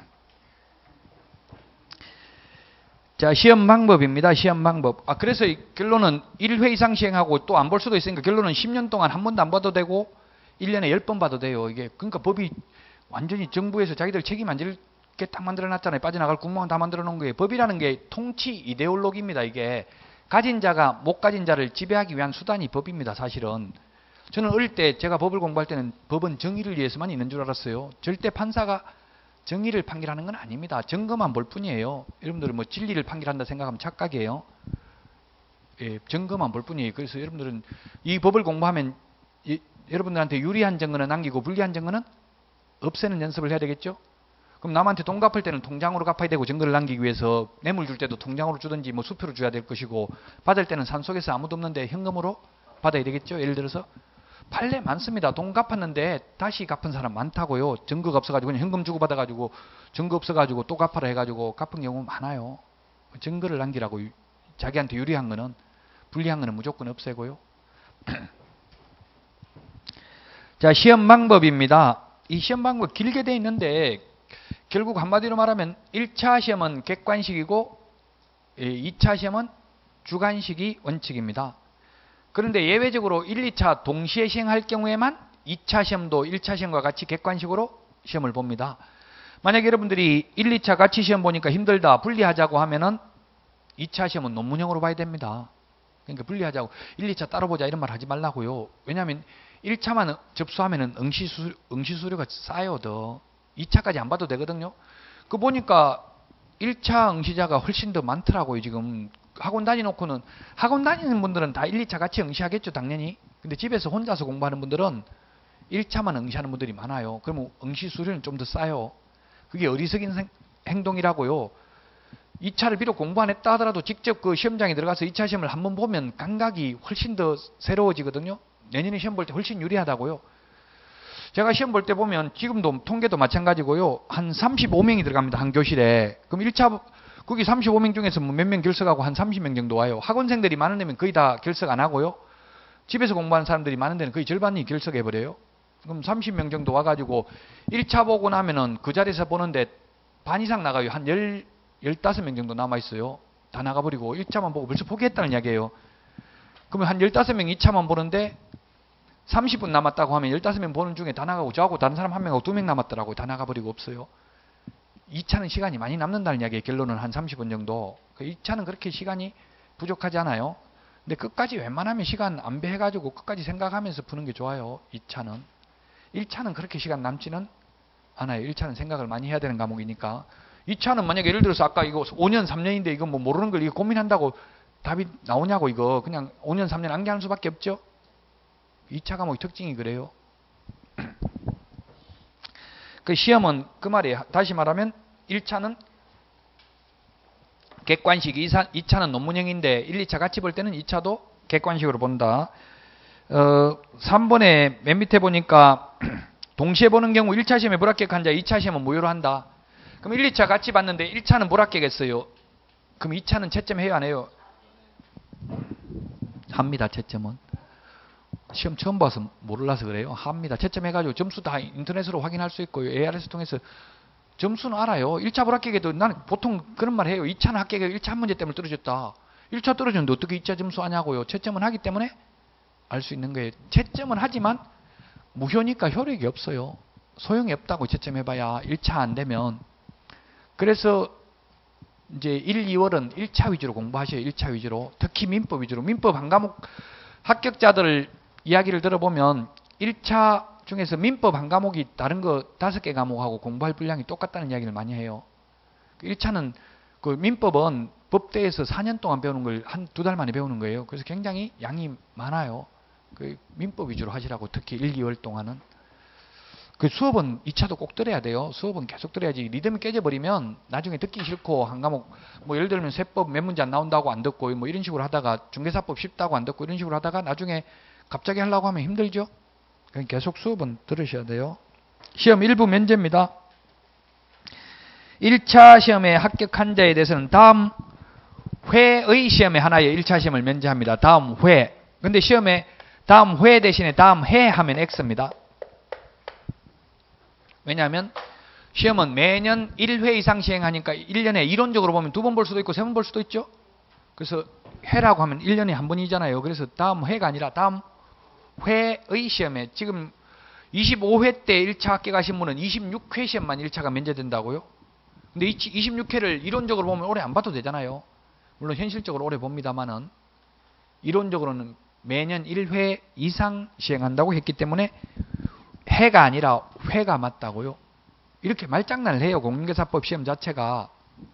자, 시험 방법입니다. 시험 방법. 아, 그래서 결론은 일 회 이상 시행하고 또 안 볼 수도 있으니까 결론은 십 년 동안 한 번도 안 봐도 되고 일 년에 십 번 봐도 돼요. 이게 그러니까 법이 완전히 정부에서 자기들 책임 안 질 게 딱 만들어 놨잖아요. 빠져나갈 구멍은 다 만들어 놓은 거예요. 법이라는 게 통치 이데올로기입니다. 이게 가진 자가 못 가진 자를 지배하기 위한 수단이 법입니다. 사실은. 저는 어릴 때 제가 법을 공부할 때는 법은 정의를 위해서만 있는 줄 알았어요. 절대 판사가 정의를 판결하는 건 아닙니다. 증거만 볼 뿐이에요. 여러분들은 뭐 진리를 판결한다 생각하면 착각이에요. 예, 증거만 볼 뿐이에요. 그래서 여러분들은 이 법을 공부하면 이, 여러분들한테 유리한 증거는 남기고 불리한 증거는 없애는 연습을 해야 되겠죠? 그럼 남한테 돈 갚을 때는 통장으로 갚아야 되고 증거를 남기기 위해서 뇌물 줄 때도 통장으로 주든지 뭐 수표로 줘야 될 것이고 받을 때는 산속에서 아무도 없는데 현금으로 받아야 되겠죠? 예를 들어서 판례 많습니다. 돈 갚았는데 다시 갚은 사람 많다고요. 증거가 없어가지고 그냥 현금 주고 받아가지고 증거 없어가지고 또 갚아라 해가지고 갚은 경우 많아요. 증거를 남기라고. 자기한테 유리한 거는. 불리한 거는 무조건 없애고요. 자, 시험 방법입니다. 이 시험 방법 길게 돼 있는데 결국 한마디로 말하면 일 차 시험은 객관식이고 이 차 시험은 주관식이 원칙입니다. 그런데 예외적으로 일, 이 차 동시에 시행할 경우에만 이 차 시험도 일 차 시험과 같이 객관식으로 시험을 봅니다. 만약에 여러분들이 일, 이 차 같이 시험 보니까 힘들다, 분리하자고 하면은 이 차 시험은 논문형으로 봐야 됩니다. 그러니까 분리하자고 일, 이 차 따로 보자 이런 말 하지 말라고요. 왜냐하면 일 차만 접수하면은 응시수, 응시수료가 쌓여 더. 이 차까지 안 봐도 되거든요. 그 보니까 일 차 응시자가 훨씬 더 많더라고요. 지금 학원 다니놓고는 학원 다니는 분들은 다 일, 이 차 같이 응시하겠죠. 당연히. 근데 집에서 혼자서 공부하는 분들은 일 차만 응시하는 분들이 많아요. 그러면 응시 수료는 좀 더 싸요. 그게 어리석인 생, 행동이라고요. 이 차를 비록 공부 안 했다 하더라도 직접 그 시험장에 들어가서 이 차 시험을 한번 보면 감각이 훨씬 더 새로워지거든요. 내년에 시험 볼 때 훨씬 유리하다고요. 제가 시험 볼 때 보면 지금도 통계도 마찬가지고요. 한 삼십오 명이 들어갑니다. 한 교실에. 그럼 일 차 거기 삼십오 명 중에서 뭐 몇 명 결석하고 한 삼십 명 정도 와요. 학원생들이 많은 데면 거의 다 결석 안 하고요. 집에서 공부하는 사람들이 많은 데는 거의 절반이 결석해버려요. 그럼 삼십 명 정도 와가지고 일 차 보고 나면은 그 자리에서 보는데 반 이상 나가요. 한 열, 열다섯 명 정도 남아있어요. 다 나가버리고 일 차만 보고 벌써 포기했다는 이야기예요. 그러면 한 열다섯 명 이 차만 보는데 삼십 분 남았다고 하면 열다섯 명 보는 중에 다 나가고 저하고 다른 사람 한 명하고 두 명 남았더라고요. 다 나가버리고 없어요. 이 차는 시간이 많이 남는다는 이야기예요. 결론은 한 삼십 분 정도. 이 차는 그렇게 시간이 부족하지 않아요. 근데 끝까지 웬만하면 시간 안배해가지고 끝까지 생각하면서 푸는 게 좋아요. 이 차는. 일 차는 그렇게 시간 남지는 않아요. 일 차는 생각을 많이 해야 되는 과목이니까. 이 차는 만약에 예를 들어서 아까 이거 오 년, 삼 년인데 이거 뭐 모르는 걸 이거 고민한다고 답이 나오냐고 이거. 그냥 오 년, 삼 년 암기하는 수밖에 없죠. 이 차 과목의 특징이 그래요. 그 시험은 그 말이에요. 다시 말하면 일 차는 객관식, 이 차는 논문형인데 일, 이 차 같이 볼 때는 이 차도 객관식으로 본다. 어, 삼 번에 맨 밑에 보니까 동시에 보는 경우 일 차 시험에 불합격한 자 이 차 시험은 무효로 한다. 그럼 일, 이 차 같이 봤는데 일 차는 불합격했어요. 그럼 이 차는 채점 해요 안 해요? 합니다. 채점은. 시험 처음 봐서 몰라서 그래요. 합니다. 채점해가지고 점수 다 인터넷으로 확인할 수 있고요. 에이알에스 통해서 점수는 알아요. 일 차 불합격해도 나는 보통 그런 말 해요. 이 차는 합격해도 일 차 한 문제 때문에 떨어졌다. 일 차 떨어졌는데 어떻게 이 차 점수 하냐고요. 채점은 하기 때문에 알 수 있는 거예요. 채점은 하지만 무효니까 효력이 없어요. 소용이 없다고 채점해봐야 일 차 안 되면. 그래서 이제 일, 이월은 일 차 위주로 공부하셔요. 일 차 위주로. 특히 민법 위주로. 민법 한 과목 합격자들 이야기를 들어보면 일 차 중에서 민법 한 과목이 다른 거 다섯 개 과목하고 공부할 분량이 똑같다는 이야기를 많이 해요. 일 차는 그 민법은 법대에서 사 년 동안 배우는 걸 한 두 달 만에 배우는 거예요. 그래서 굉장히 양이 많아요. 그 민법 위주로 하시라고 특히 일, 이월 동안은. 그 수업은 이 차도 꼭 들어야 돼요. 수업은 계속 들어야지. 리듬이 깨져버리면 나중에 듣기 싫고 한 과목 뭐 예를 들면 세법 몇 문제 안 나온다고 안 듣고 뭐 이런 식으로 하다가 중개사법 쉽다고 안 듣고 이런 식으로 하다가 나중에 갑자기 하려고 하면 힘들죠. 그러니까 계속 수업은 들으셔야 돼요. 시험 일부 면제입니다. 일 차 시험에 합격한 자에 대해서는 다음 회의 시험에 하나의 일 차 시험을 면제합니다. 다음 회. 근데 시험에 다음 회 대신에 다음 해 하면 X입니다. 왜냐하면 시험은 매년 일 회 이상 시행하니까 일 년에 이론적으로 보면 두 번 볼 수도 있고 세 번 볼 수도 있죠. 그래서 해라고 하면 일 년에 한 번이잖아요. 그래서 다음 회가 아니라 다음 회의 시험에 지금 이십오 회 때 일 차 합격하신 분은 이십육 회 시험만 일 차가 면제된다고요? 근데 이십육 회를 이론적으로 보면 오래 안 봐도 되잖아요. 물론 현실적으로 오래 봅니다만은 이론적으로는 매년 일 회 이상 시행한다고 했기 때문에 해가 아니라 회가 맞다고요. 이렇게 말장난을 해요. 공인중개사법 시험 자체가.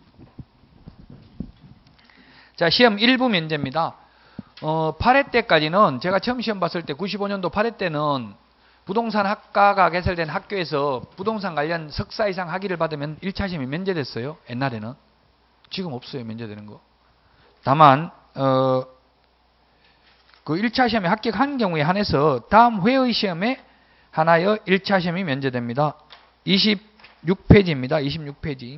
자, 시험 일부 면제입니다. 어, 팔 회 때까지는 제가 처음 시험 봤을 때 구십오 년도 팔 회 때는 부동산 학과가 개설된 학교에서 부동산 관련 석사 이상 학위를 받으면 일 차 시험이 면제됐어요. 옛날에는. 지금 없어요. 면제되는 거. 다만 어, 그 일 차 시험에 합격한 경우에 한해서 다음 회의 시험에 하나여 일 차 시험이 면제됩니다. 이십육 페이지입니다. 이십육 페이지.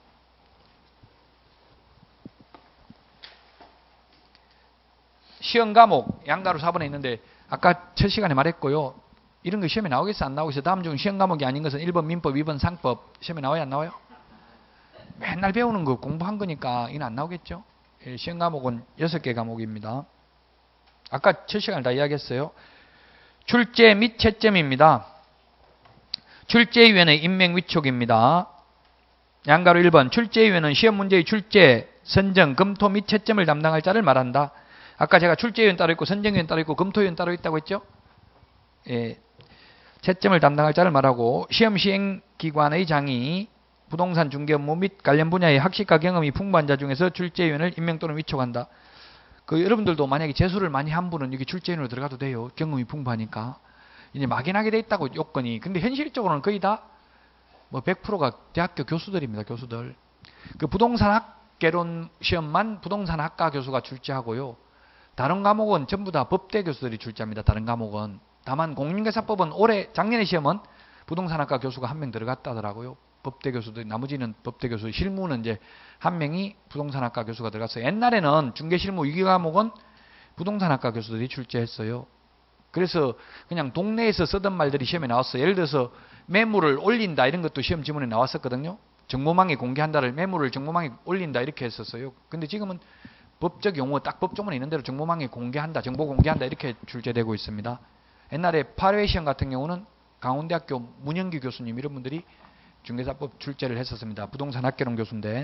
시험 과목 양가로 사 번에 있는데 아까 첫 시간에 말했고요. 이런 거 시험에 나오겠어 안 나오겠어? 다음 중 시험 과목이 아닌 것은 일 번 민법, 이 번 상법. 시험에 나와요 안 나와요? 맨날 배우는 거 공부한 거니까 이는 안 나오겠죠? 예, 시험 과목은 여섯 개 과목입니다. 아까 첫 시간을 다 이야기했어요. 출제 및 채점입니다. 출제위원회 임명 위촉입니다. 양가로 일 번 출제위원회는 시험 문제의 출제, 선정, 검토 및 채점을 담당할 자를 말한다. 아까 제가 출제위원 따로 있고 선정위원 따로 있고 검토위원 따로 있다고 했죠? 예, 채점을 담당할 자를 말하고 시험 시행기관의 장이 부동산 중개 업무 및 관련 분야의 학식과 경험이 풍부한 자 중에서 출제위원을 임명 또는 위촉한다. 그 여러분들도 만약에 재수를 많이 한 분은 여기 출제위원으로 들어가도 돼요. 경험이 풍부하니까. 이제 막연하게 돼 있다고 요건이. 근데 현실적으로는 거의 다 뭐 백 퍼센트가 대학교 교수들입니다. 교수들. 그 부동산 학개론 시험만 부동산 학과 교수가 출제하고요. 다른 과목은 전부 다 법대 교수들이 출제합니다. 다른 과목은. 다만 공인중개사법은 올해 작년에 시험은 부동산 학과 교수가 한 명 들어갔다 하더라고요. 법대 교수들, 나머지는 법대 교수, 실무는 이제 한 명이 부동산학과 교수가 들어갔어요. 옛날에는 중개실무 이 과목은 부동산학과 교수들이 출제했어요. 그래서 그냥 동네에서 쓰던 말들이 시험에 나왔어요. 예를 들어서 매물을 올린다 이런 것도 시험 지문에 나왔었거든요. 정보망에 공개한다를 매물을 정보망에 올린다 이렇게 했었어요. 근데 지금은 법적 용어 딱 법조문에 있는 대로 정보망에 공개한다, 정보 공개한다 이렇게 출제되고 있습니다. 옛날에 팔 회 시험 같은 경우는 강원대학교 문영기 교수님 이런 분들이 중개사법 출제를 했었습니다. 부동산 학개론 교수인데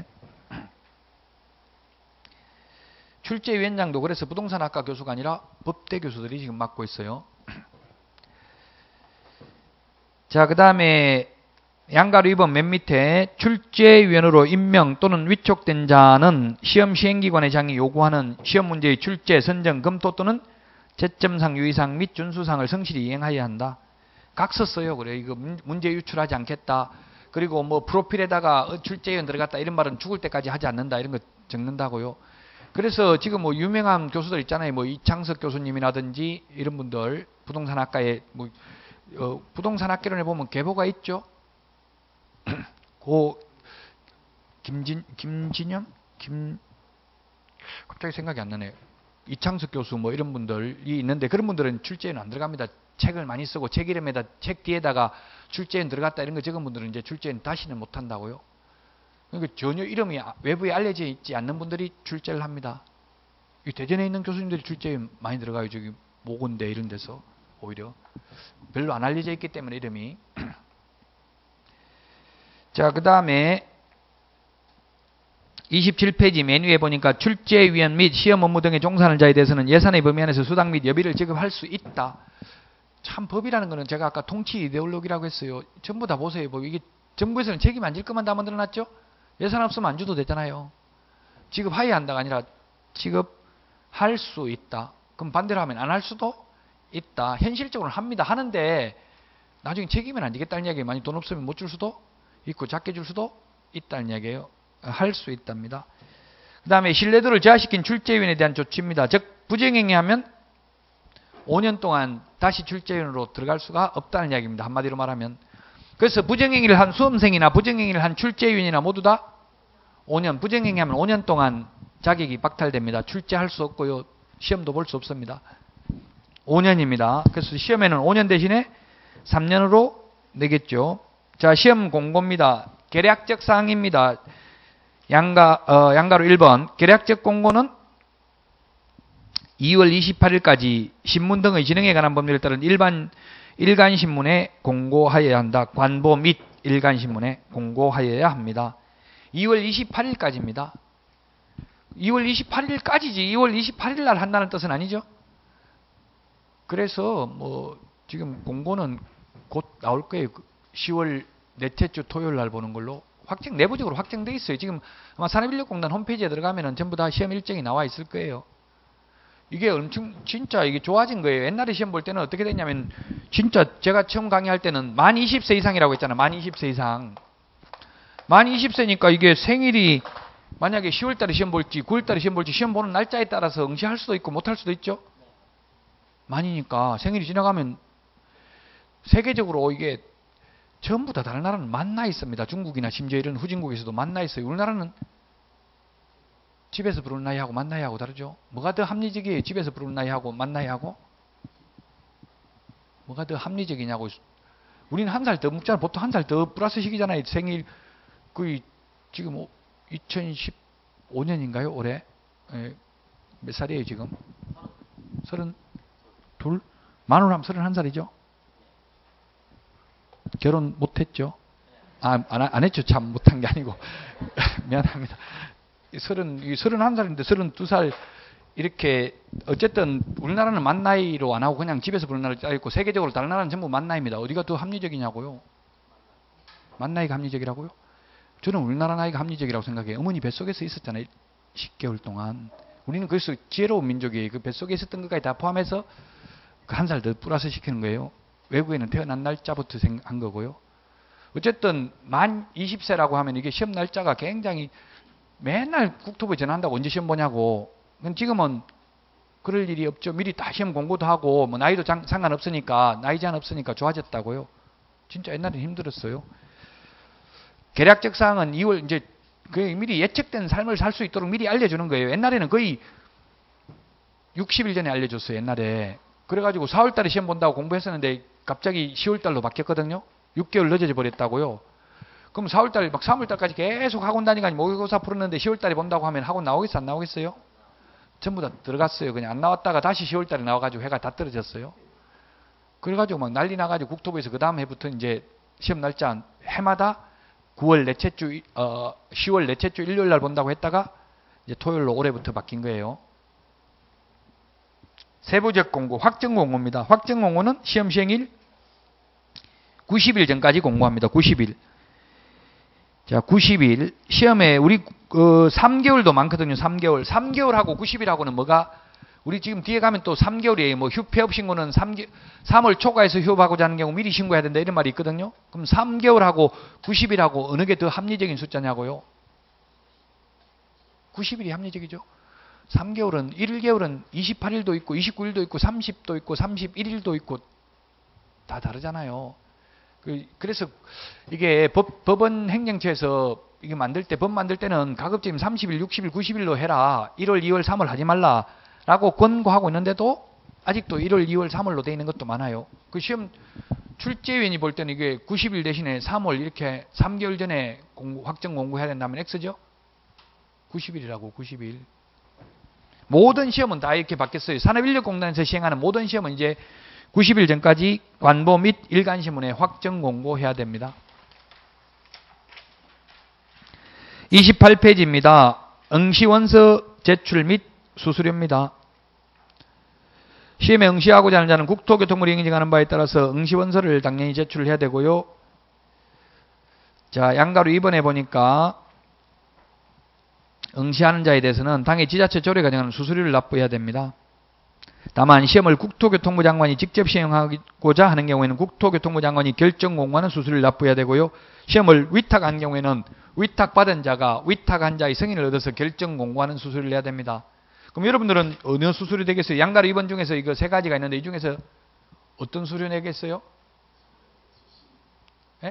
출제위원장도 그래서 부동산학과 교수가 아니라 법대 교수들이 지금 맡고 있어요. 자, 그 다음에 양가로 이 번 맨 밑에 출제위원으로 임명 또는 위촉된 자는 시험 시행기관의 장이 요구하는 시험 문제의 출제, 선정, 검토 또는 채점상, 유의상 및 준수상을 성실히 이행하여야 한다. 각 썼어요. 그래 이거 문제 유출하지 않겠다. 그리고 뭐 프로필에다가 출제위원 들어갔다 이런 말은 죽을 때까지 하지 않는다 이런 거 적는다고요. 그래서 지금 뭐 유명한 교수들 있잖아요. 뭐 이창석 교수님이라든지 이런 분들 부동산학과에 뭐 어, 부동산학개론에 보면 계보가 있죠. 고 김진 김진영 김 갑자기 생각이 안 나네요. 이창석 교수 뭐 이런 분들이 있는데 그런 분들은 출제위원 안 들어갑니다. 책을 많이 쓰고 책 이름에다 책 뒤에다가 출제위원 들어갔다 이런 거 적은 분들은 이제 출제위원 다시는 못 한다고요. 그러니까 전혀 이름이 외부에 알려져 있지 않는 분들이 출제를 합니다. 이 대전에 있는 교수님들이 출제위원 많이 들어가요. 저기 모건대 이런 데서 오히려 별로 안 알려져 있기 때문에 이름이. 자, 그 다음에 이십칠 페이지 메뉴에 보니까 출제위원 및 시험 업무 등의 종사하는 자에 대해서는 예산의 범위 안에서 수당 및 여비를 지급할 수 있다. 참 법이라는 거는 제가 아까 통치 이데올로기라고 했어요. 전부 다 보세요. 뭐 이게 정부에서는 책임 안 질 것만 다 만들어놨죠. 예산 없으면 안 줘도 되잖아요. 지급하여야 한다가 아니라 지급할 수 있다. 그럼 반대로 하면 안 할 수도 있다. 현실적으로 합니다. 하는데 나중에 책임은 안 지겠다는 이야기예요. 많이 돈 없으면 못 줄 수도 있고 작게 줄 수도 있다는 이야기예요. 할 수 있답니다. 그 다음에 신뢰도를 저하시킨 출제위원에 대한 조치입니다. 즉 부정행위하면 오 년 동안 다시 출제위원으로 들어갈 수가 없다는 이야기입니다. 한마디로 말하면. 그래서 부정행위를 한 수험생이나 부정행위를 한 출제위원이나 모두 다 오 년, 부정행위하면 오 년 동안 자격이 박탈됩니다. 출제할 수 없고요. 시험도 볼 수 없습니다. 오 년입니다. 그래서 시험에는 오 년 대신에 삼 년으로 내겠죠. 자, 시험 공고입니다. 계략적 사항입니다. 양가, 어, 양가로 일 번. 계략적 공고는 이월 이십팔일까지 신문 등의 진행에 관한 법률에 따른 일반 일간신문에 공고하여야 한다. 관보 및 일간신문에 공고하여야 합니다. 이월 이십팔일까지입니다. 이월 이십팔일까지지 이월 이십팔일 날 한다는 뜻은 아니죠. 그래서 뭐 지금 공고는 곧 나올 거예요. 시월 넷째 주 토요일 날 보는 걸로 확정 내부적으로 확정돼 있어요. 지금 아마 산업인력공단 홈페이지에 들어가면은 전부 다 시험 일정이 나와 있을 거예요. 이게 엄청 진짜 이게 좋아진 거예요. 옛날에 시험 볼 때는 어떻게 됐냐면 진짜 제가 처음 강의할 때는 만 이십 세 이상이라고 했잖아요. 만 이십 세 이상. 만 이십 세니까 이게 생일이 만약에 시월 달에 시험 볼지 구월 달에 시험 볼지 시험 보는 날짜에 따라서 응시할 수도 있고 못할 수도 있죠. 만이니까 생일이 지나가면 세계적으로 이게 전부 다 다른 나라는 만 나이 있습니다. 중국이나 심지어 이런 후진국에서도 만 나이 있어요. 우리나라는 집에서 부르는 나이하고 만 나이하고 다르죠. 뭐가 더 합리적이에요? 집에서 부르는 나이하고 만 나이하고? 뭐가 더 합리적이냐고. 우리는 한 살 더 묻잖아요. 보통 한 살 더 플러스 시기잖아요. 생일 거의 지금 이천십오 년인가요? 올해? 예. 몇 살이에요 지금? 서른 둘? 만으로 하면 서른한 살이죠? 결혼 못했죠? 아, 안, 안 했죠. 참 못한 게 아니고. 미안합니다. 서른, 서른한 살인데 서른두 살 이렇게 어쨌든 우리나라는 만 나이로 안 하고 그냥 집에서 부르는 날을 짜있고 세계적으로 다른 나라는 전부 만 나이입니다. 어디가 더 합리적이냐고요? 만 나이가 합리적이라고요? 저는 우리나라 나이가 합리적이라고 생각해요. 어머니 뱃속에서 있었잖아요. 십 개월 동안. 우리는 그래서 지혜로운 민족이에요. 그 뱃속에 있었던 것까지 다 포함해서 그 한 살 더 플러스 시키는 거예요. 외국에는 태어난 날짜부터 한 거고요. 어쨌든 만 이십 세라고 하면 이게 시험 날짜가 굉장히 맨날 국토부에 전화한다고 언제 시험 보냐고. 지금은 그럴 일이 없죠. 미리 다 시험 공고도 하고 뭐 나이도 장, 상관없으니까 나이 제한 없으니까 좋아졌다고요. 진짜 옛날엔 힘들었어요. 계략적 사항은 이월 이제 그 미리 예측된 삶을 살 수 있도록 미리 알려주는 거예요. 옛날에는 거의 육십 일 전에 알려줬어요. 옛날에. 그래가지고 사월 달에 시험 본다고 공부했었는데 갑자기 시월 달로 바뀌었거든요. 육 개월 늦어져 버렸다고요. 그럼 사월 달, 막 삼월 달까지 계속 학원 다니까 모의고사 풀었는데 시월 달에 본다고 하면 학원 나오겠어? 안 나오겠어요? 전부 다 들어갔어요. 그냥 안 나왔다가 다시 시월 달에 나와가지고 해가 다 떨어졌어요. 그래가지고 막 난리 나가지고 국토부에서 그 다음 해부터 이제 시험 날짜 해마다 구월 넷째 주, 어, 시월 넷째 주 일요일 날 본다고 했다가 이제 토요일로 올해부터 바뀐 거예요. 세부적 공고, 확정 공고입니다. 확정 공고는 시험 시행일 구십 일 전까지 공고합니다. 구십 일. 자, 구십 일. 시험에 우리 그 삼 개월도 많거든요. 삼 개월. 삼 개월하고 구십 일하고는 뭐가 우리 지금 뒤에 가면 또 삼 개월이에요. 뭐 휴폐업 신고는 삼 개, 삼월 초과해서 휴업하고자 하는 경우 미리 신고해야 된다 이런 말이 있거든요. 그럼 삼 개월하고 구십 일하고 어느 게 더 합리적인 숫자냐고요? 구십 일이 합리적이죠. 삼 개월은 일 개월은 이십팔 일도 있고 이십구 일도 있고 삼십도 있고 삼십일 일도 있고 다 다르잖아요. 그래서 이게 법, 법원 행정처에서 이게 만들 때, 법 만들 때는 가급적이면 삼십 일, 육십 일, 구십 일로 해라. 일월, 이월, 삼월 하지 말라라고 권고하고 있는데도 아직도 일월, 이월, 삼월로 돼 있는 것도 많아요. 그 시험 출제위원이 볼 때는 이게 구십 일 대신에 삼월 이렇게 삼 개월 전에 공고, 확정 공고해야 된다면 X죠? 구십 일이라고, 구십 일. 모든 시험은 다 이렇게 바뀌었어요. 산업인력공단에서 시행하는 모든 시험은 이제 구십 일 전까지 관보 및 일간신문에 확정 공고해야 됩니다. 이십팔 페이지입니다. 응시원서 제출 및 수수료입니다. 시험에 응시하고자 하는 자는 국토교통부를 인증하는 바에 따라서 응시원서를 당연히 제출을 해야 되고요. 자, 양가로 이 번에 보니까 응시하는 자에 대해서는 당해 지자체 조례가 정하는 수수료를 납부해야 됩니다. 다만 시험을 국토교통부 장관이 직접 시행하고자 하는 경우에는 국토교통부 장관이 결정 공고하는 수수료를 납부해야 되고요. 시험을 위탁한 경우에는 위탁받은 자가 위탁한 자의 승인을 얻어서 결정 공고하는 수수료를 내야 됩니다. 그럼 여러분들은 어느 수수료 되겠어요? 양가로 이 번 중에서 이거 세 가지가 있는데 이 중에서 어떤 수수료 내겠어요? 예?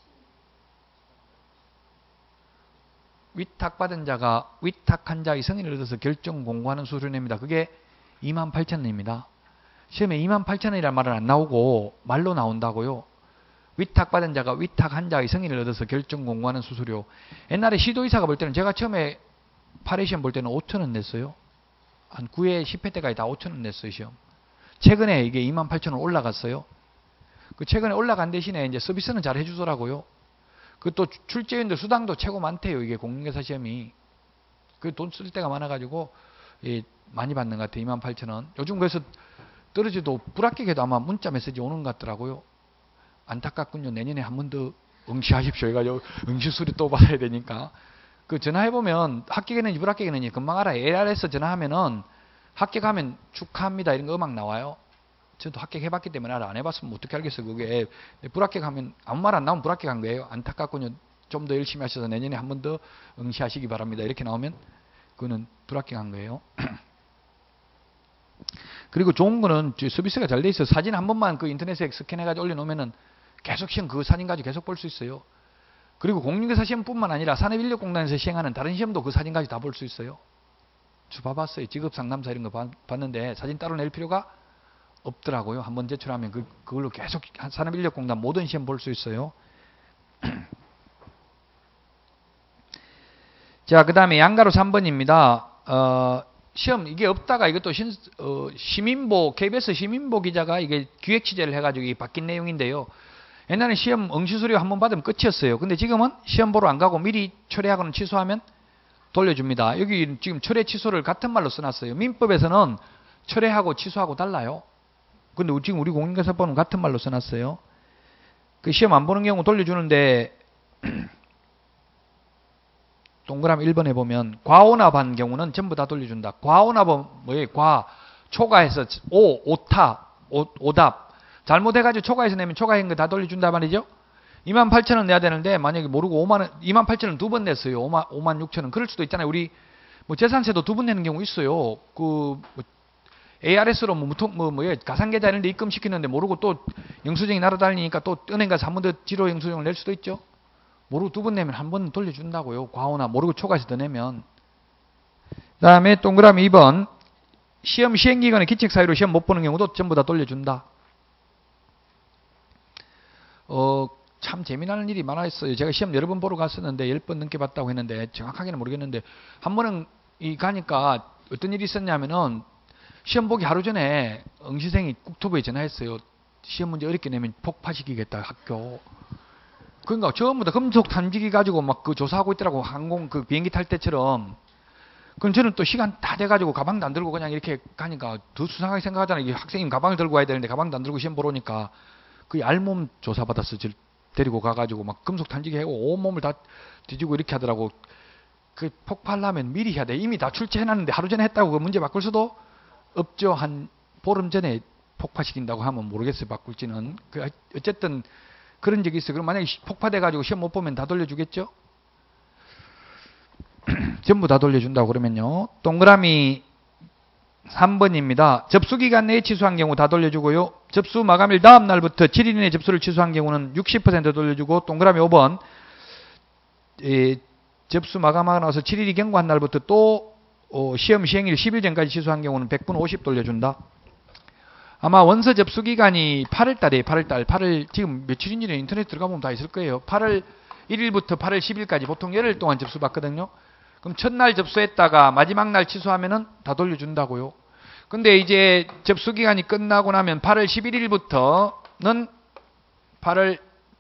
위탁받은 자가 위탁한 자의 승인을 얻어서 결정 공고하는 수수료 냅니다. 그게 이만 팔천 원입니다. 시험에 이만 팔천 원이라는 말은 안 나오고 말로 나온다고요. 위탁받은 자가 위탁한 자의 승인을 얻어서 결정 공고하는 수수료. 옛날에 시도의사가 볼 때는 제가 처음에 팔 회 시험 볼 때는 오천 원 냈어요. 한 구 회, 십 회 때까지 다 오천 원 냈어요, 시험. 최근에 이게 이만 팔천 원 올라갔어요. 그 최근에 올라간 대신에 이제 서비스는 잘 해주더라고요. 그 또 출제위원들 수당도 최고 많대요, 이게 공인중개사 시험이. 그 돈 쓸 때가 많아가지고, 예, 많이 받는 것 같아요, 이만 팔천 원. 요즘 그래서 떨어져도 불합격해도 아마 문자 메시지 오는 것 같더라고요. 안타깝군요. 내년에 한 번 더 응시하십시오. 해가지고 응시수리 또 받아야 되니까. 그 전화해보면 합격했는지 불합격했는지 금방 알아요. 에이알에스 전화하면은 합격하면 축하합니다. 이런 거 음악 나와요. 저도 합격해봤기 때문에 알아. 안 해봤으면 어떻게 알겠어요. 그게. 불합격하면 아무 말 안 나오면 불합격한 거예요. 안타깝군요. 좀 더 열심히 하셔서 내년에 한 번 더 응시하시기 바랍니다. 이렇게 나오면 그거는 불합격한 거예요. 그리고 좋은 거는 서비스가 잘 돼 있어요. 사진 한 번만 그 인터넷에 스캔해가지고 올려놓으면은 계속 시험 그 사진 가지고 계속 볼 수 있어요. 그리고 공인중개사 시험뿐만 아니라 산업인력공단에서 시행하는 다른 시험도 그 사진 가지고 다 볼 수 있어요. 저 봐봤어요. 직업상담사 이런 거 봤는데 사진 따로 낼 필요가 없더라고요. 한번 제출하면 그, 그걸로 계속 산업인력공단 모든 시험 볼 수 있어요. 자, 그 다음에 양가로 삼 번입니다. 어, 시험 이게 없다가 이것도 신, 어, 시민보 케이비에스 시민보 기자가 이게 기획 취재를 해가지고 이게 바뀐 내용인데요. 옛날에 시험 응시수료 한 번 받으면 끝이었어요. 근데 지금은 시험 보러 안 가고 미리 철회하고는 취소하면 돌려줍니다. 여기 지금 철회 취소를 같은 말로 써놨어요. 민법에서는 철회하고 취소하고 달라요. 근데 지금 우리 공인중개사법은 같은 말로 써놨어요. 그 시험 안 보는 경우 돌려주는데 동그라미 일 번에 보면 과오납한 경우는 전부 다 돌려준다. 과오납은 뭐예요? 과, 초과해서 오, 오타, 오, 오답. 잘못해가지고 초과해서 내면 초과한 거 다 돌려준다 말이죠. 이만 팔천 원 내야 되는데 만약에 모르고 오만 원, 이만 팔천 원 두 번 냈어요. 오만, 오만 육천 원. 그럴 수도 있잖아요. 우리 뭐 재산세도 두 번 내는 경우 있어요. 그 뭐 에이알에스로 뭐 무통 뭐 뭐예 가상계좌 이런 데 입금시키는데 모르고 또 영수증이 날아다니니까 또 은행 가서 한 번 더 지로 영수증을 낼 수도 있죠. 모르고 두 번 내면 한 번 돌려준다고요. 과오나 모르고 초과해서 더 내면. 그 다음에 동그라미 이 번 시험 시행기간에 기책사유로 시험 못 보는 경우도 전부 다 돌려준다. 어, 참 재미나는 일이 많았어요. 제가 시험 여러 번 보러 갔었는데 열 번 넘게 봤다고 했는데 정확하게는 모르겠는데 한 번은 이 가니까 어떤 일이 있었냐면은 시험 보기 하루 전에 응시생이 국토부에 전화했어요. 시험 문제 어렵게 내면 폭파시키겠다 학교. 그러니까 전부 다 금속 탄지기 가지고 막 그 조사하고 있더라고. 항공 그 비행기 탈 때처럼. 그럼 저는 또 시간 다 돼가지고 가방도 안 들고 그냥 이렇게 가니까 더 수상하게 생각하잖아요. 이게 학생이 가방을 들고 와야 되는데 가방도 안 들고 시험 보러 오니까 그 알몸 조사받았어. 저 데리고 가가지고 막 금속 탄지기 하고 온몸을 다 뒤지고 이렇게 하더라고. 그 폭발하면 미리 해야 돼. 이미 다 출제해놨는데 하루 전에 했다고 그 문제 바꿀 수도 없죠. 한 보름 전에 폭파시킨다고 하면 모르겠어요. 바꿀지는. 그 어쨌든 그런 적이 있어요. 그럼 만약에 폭파돼가지고 시험 못 보면 다 돌려주겠죠? 전부 다 돌려준다고 그러면요. 동그라미 삼 번입니다. 접수기간 내에 취소한 경우 다 돌려주고요. 접수 마감일 다음 날부터 칠 일 이내 접수를 취소한 경우는 육십 퍼센트 돌려주고 동그라미 오 번 에, 접수 마감하고 나서 칠 일이 경과한 날부터 또 어, 시험 시행일 십 일 전까지 취소한 경우는 백 분 오십 돌려준다. 아마 원서 접수 기간이 팔월 달이에요. 팔월 달. 팔월 지금 며칠인지는 인터넷 들어가 보면 다 있을 거예요. 팔월 일 일부터 팔월 십 일까지 보통 열흘 동안 접수 받거든요. 그럼 첫날 접수했다가 마지막 날 취소하면은 다 돌려준다고요. 근데 이제 접수 기간이 끝나고 나면 팔월 십일 일부터는 팔월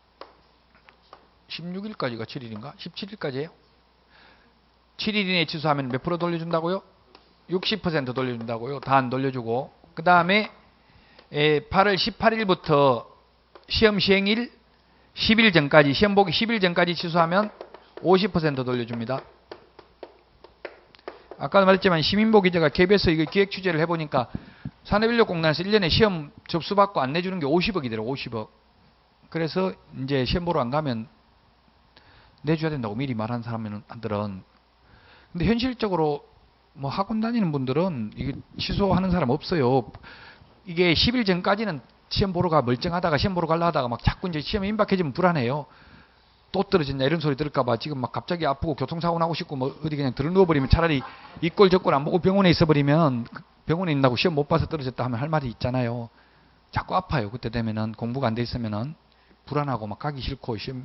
십육 일까지가 칠 일인가? 십칠 일까지예요. 칠 일 이내에 취소하면 몇 프로 돌려준다고요? 육십 퍼센트 돌려준다고요. 다 안 돌려주고. 그 다음에 팔월 십팔 일부터 시험 시행일 십 일 전까지, 시험 보기 십 일 전까지 취소하면 오십 퍼센트 돌려줍니다. 아까 말했지만 시민보 기자가 케이비에스 이거 기획 취재를 해보니까 산업인력공단에서 일 년에 시험 접수받고 안 내주는 게 오십억이더라고, 오십억. 그래서 이제 시험 보러 안 가면 내줘야 된다고 미리 말한 사람들은. 근데 현실적으로 뭐 학원 다니는 분들은 이게 취소하는 사람 없어요. 이게 십 일 전까지는 시험 보러 가 멀쩡하다가 시험 보러 가려 하다가 막 자꾸 이제 시험에 임박해지면 불안해요. 또 떨어졌냐 이런 소리 들을까봐 지금 막 갑자기 아프고 교통사고 나고 싶고 뭐 어디 그냥 들어 누워버리면 차라리 이 꼴 저 꼴 안 보고 병원에 있어버리면 병원에 있다고 시험 못 봐서 떨어졌다 하면 할 말이 있잖아요. 자꾸 아파요. 그때 되면은 공부가 안 돼 있으면은 불안하고 막 가기 싫고 시험.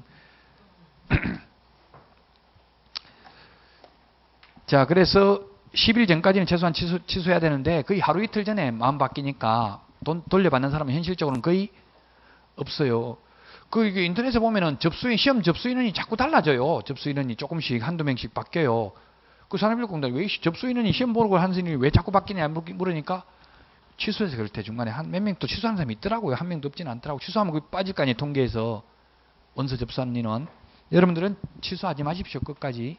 자, 그래서 십 일 전까지는 최소한 취소, 취소해야 되는데 거의 하루 이틀 전에 마음 바뀌니까 돈 돌려받는 사람은 현실적으로는 거의 없어요. 그 이게 인터넷에 보면은 접수인 시험 접수 인원이 자꾸 달라져요. 접수 인원이 조금씩 한두 명씩 바뀌어요. 그 산업인력공단이 왜 접수 인원이 시험 보고 하는 사람이 왜 자꾸 바뀌냐 물으니까 취소해서 그럴 때 중간에 한 몇 명 또 취소하는 사람이 있더라고요. 한 명도 없지는 않더라고. 취소하면 그게 빠질 거 아니에요. 통계에서 원서 접수하는 인원. 여러분들은 취소하지 마십시오. 끝까지.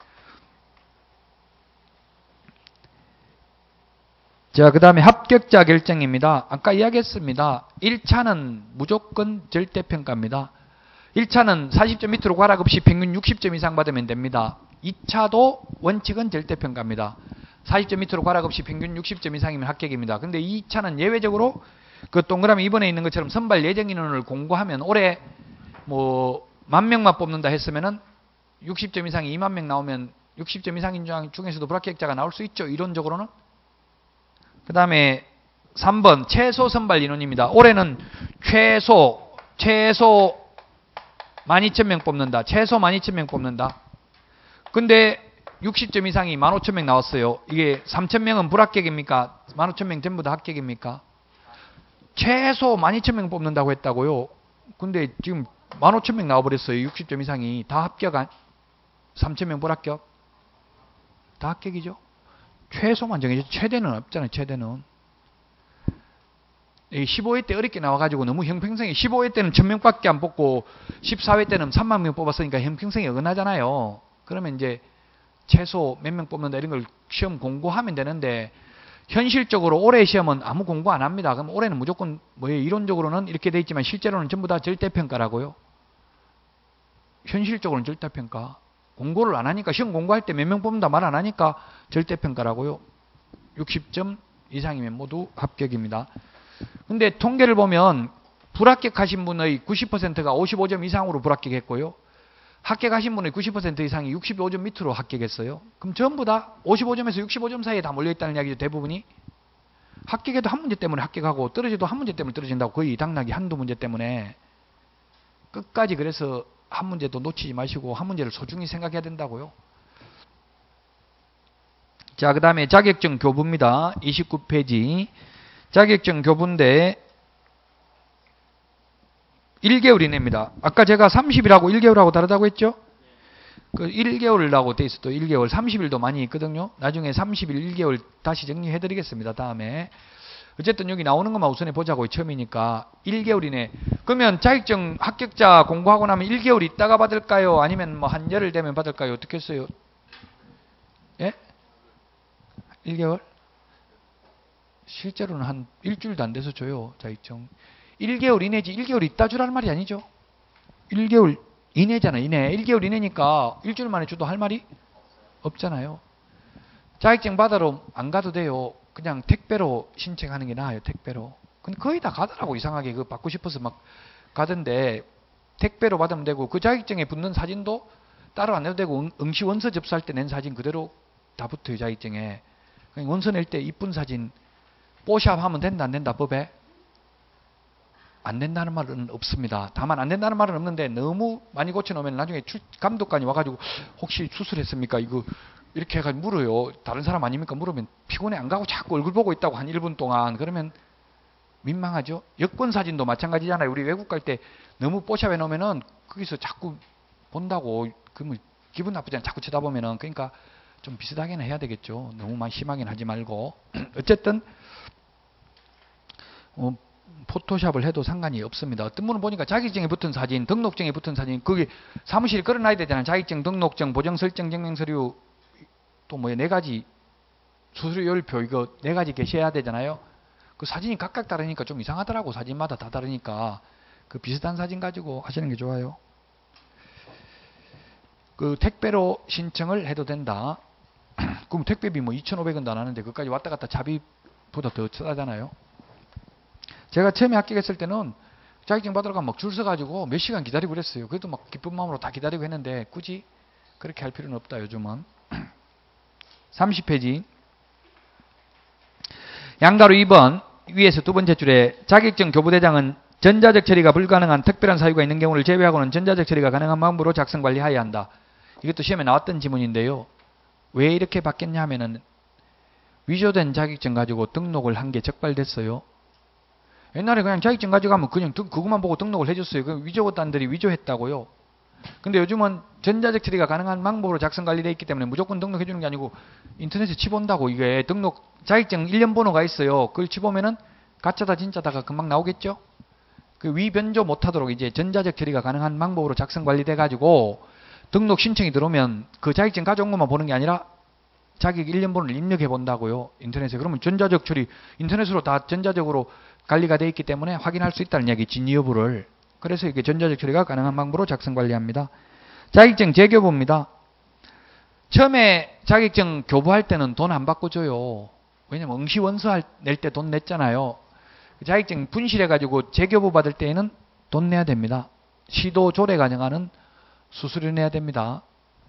자, 그 다음에 합격자 결정입니다. 아까 이야기했습니다. 일 차는 무조건 절대평가입니다. 일 차는 사십 점 밑으로 과락 없이 평균 육십 점 이상 받으면 됩니다. 이 차도 원칙은 절대평가입니다. 사십 점 밑으로 과락 없이 평균 육십 점 이상이면 합격입니다. 근데 이 차는 예외적으로 그 동그라미 이번에 있는 것처럼 선발 예정 인원을 공고하면 올해 뭐 만 명만 뽑는다 했으면은 육십 점 이상이 이만 명 나오면 육십 점 이상인 중에서도 불합격자가 나올 수 있죠. 이론적으로는. 그 다음에 삼 번 최소 선발 인원입니다. 올해는 최소 최소 만 이천 명 뽑는다. 최소 만 이천 명 뽑는다. 근데 육십 점 이상이 만 오천 명 나왔어요. 이게 삼천 명은 불합격입니까? 만 오천 명 전부 다 합격입니까? 최소 만 이천 명 뽑는다고 했다고요. 근데 지금 만 오천 명 나와버렸어요. 육십 점 이상이 다 합격한 삼천 명 불합격? 다 합격이죠. 최소만 정해져. 최대는 없잖아요. 최대는. 십오 회 때 어렵게 나와가지고 너무 형평성이 십오 회 때는 천 명밖에 안 뽑고 십사 회 때는 삼만 명 뽑았으니까 형평성이 어긋나잖아요. 그러면 이제 최소 몇 명 뽑는다 이런 걸 시험 공고하면 되는데 현실적으로 올해 시험은 아무 공고 안 합니다. 그럼 올해는 무조건 뭐예요? 이론적으로는 이렇게 돼 있지만 실제로는 전부 다 절대평가라고요. 현실적으로는 절대평가. 공고를 안 하니까 시험 공고할 때 몇 명 뽑는다 말 안 하니까 절대평가라고요. 육십 점 이상이면 모두 합격입니다. 근데 통계를 보면 불합격하신 분의 구십 퍼센트가 오십오 점 이상으로 불합격했고요. 합격하신 분의 구십 퍼센트 이상이 육십오 점 밑으로 합격했어요. 그럼 전부 다 오십오 점에서 육십오 점 사이에 다 몰려있다는 이야기죠. 대부분이. 합격해도 한 문제 때문에 합격하고 떨어져도 한 문제 때문에 떨어진다고. 거의 당락이 한두 문제 때문에. 끝까지 그래서 한 문제도 놓치지 마시고 한 문제를 소중히 생각해야 된다고요. 자, 그 다음에 자격증 교부입니다. 이십구 페이지. 자격증 교부인데 일 개월 이내입니다. 아까 제가 삼십 일하고 일 개월하고 다르다고 했죠? 그 일 개월이라고 돼 있어도 일 개월, 삼십 일도 많이 있거든요. 나중에 삼십 일, 일 개월 다시 정리해 드리겠습니다. 다음에. 어쨌든 여기 나오는 것만 우선해 보자고요. 처음이니까. 일 개월 이내. 그러면 자격증 합격자 공고하고 나면 일 개월 있다가 받을까요? 아니면 뭐 한 열흘 되면 받을까요? 어떻게 했어요? 예? 일 개월? 실제로는 한 일주일도 안 돼서 줘요. 자격증. 일 개월 이내지 일 개월 있다 주라는 말이 아니죠. 일 개월 이내잖아. 이내. 일 개월 이내니까 일주일 만에 줘도 할 말이 없잖아요. 자격증 받으러 안 가도 돼요. 그냥 택배로 신청하는 게 나아요. 택배로. 근데 거의 다 가더라고. 이상하게 그거 받고 싶어서 막 가던데 택배로 받으면 되고 그 자격증에 붙는 사진도 따로 안 내도 되고 응시 원서 접수할 때 낸 사진 그대로 다 붙어요. 자격증에. 원서 낼 때 이쁜 사진 뽀샵 하면 된다 안 된다 법에? 안 된다는 말은 없습니다. 다만 안 된다는 말은 없는데 너무 많이 고쳐놓으면 나중에 출, 감독관이 와가지고 혹시 수술했습니까? 이거 이렇게 해가지고 물어요. 다른 사람 아닙니까? 물으면 피곤해 안 가고 자꾸 얼굴 보고 있다고 한 일 분 동안. 그러면 민망하죠. 여권 사진도 마찬가지잖아요. 우리 외국 갈 때 너무 뽀샵 해놓으면은 거기서 자꾸 본다고 그러면 기분 나쁘잖아요. 자꾸 쳐다보면은. 그러니까 좀 비슷하게는 해야 되겠죠. 너무 많이 심하게는 하지 말고. 어쨌든 어, 포토샵을 해도 상관이 없습니다. 어떤 분은 보니까 자격증에 붙은 사진, 등록증에 붙은 사진, 거기 사무실에 걸어놔야 되잖아요. 자격증, 등록증, 보정설정, 증명서류, 또 뭐 네 가지 수수료율표 이거 네 가지 게시해야 되잖아요. 그 사진이 각각 다르니까 좀 이상하더라고. 사진마다 다 다르니까 그 비슷한 사진 가지고 하시는 게 좋아요. 그 택배로 신청을 해도 된다. 그럼 택배비 뭐 이천오백 원도 안 하는데 그까지 왔다 갔다 자비보다 더 싸잖아요. 제가 처음에 합격했을 때는 자격증 받으러 가면 막 줄 서가지고 몇 시간 기다리고 그랬어요. 그래도 막 기쁜 마음으로 다 기다리고 했는데 굳이 그렇게 할 필요는 없다 요즘은. 삼십 페이지 양가로 이 번 위에서 두 번째 줄에 자격증 교부대장은 전자적 처리가 불가능한 특별한 사유가 있는 경우를 제외하고는 전자적 처리가 가능한 방법으로 작성 관리하여야 한다. 이것도 시험에 나왔던 지문인데요. 왜 이렇게 바뀌었냐 하면은 위조된 자격증 가지고 등록을 한 게 적발됐어요. 옛날에 그냥 자격증 가져가면 그냥 그것만 보고 등록을 해줬어요. 그 위조단들이 위조했다고요. 근데 요즘은 전자적 처리가 가능한 방법으로 작성 관리되어 있기 때문에 무조건 등록해주는 게 아니고 인터넷에 치본다고. 이게 등록 자격증 일 년 번호가 있어요. 그걸 치보면은 가짜다 진짜다가 금방 나오겠죠. 그 위변조 못하도록 이제 전자적 처리가 가능한 방법으로 작성 관리돼 가지고 등록 신청이 들어오면 그 자격증 가져온 것만 보는 게 아니라 자격 일 년 번호를 입력해 본다고요. 인터넷에. 그러면 전자적 처리 인터넷으로 다 전자적으로 관리가 되어 있기 때문에 확인할 수 있다는 이야기. 진위 여부를. 그래서 이게 전자적 처리가 가능한 방법으로 작성 관리합니다. 자격증 재교부입니다. 처음에 자격증 교부할 때는 돈 안 받고 줘요. 왜냐면 응시원서 낼 때 돈 냈잖아요. 자격증 분실해가지고 재교부 받을 때에는 돈 내야 됩니다. 시도 조례 가능한 수수료 내야 됩니다.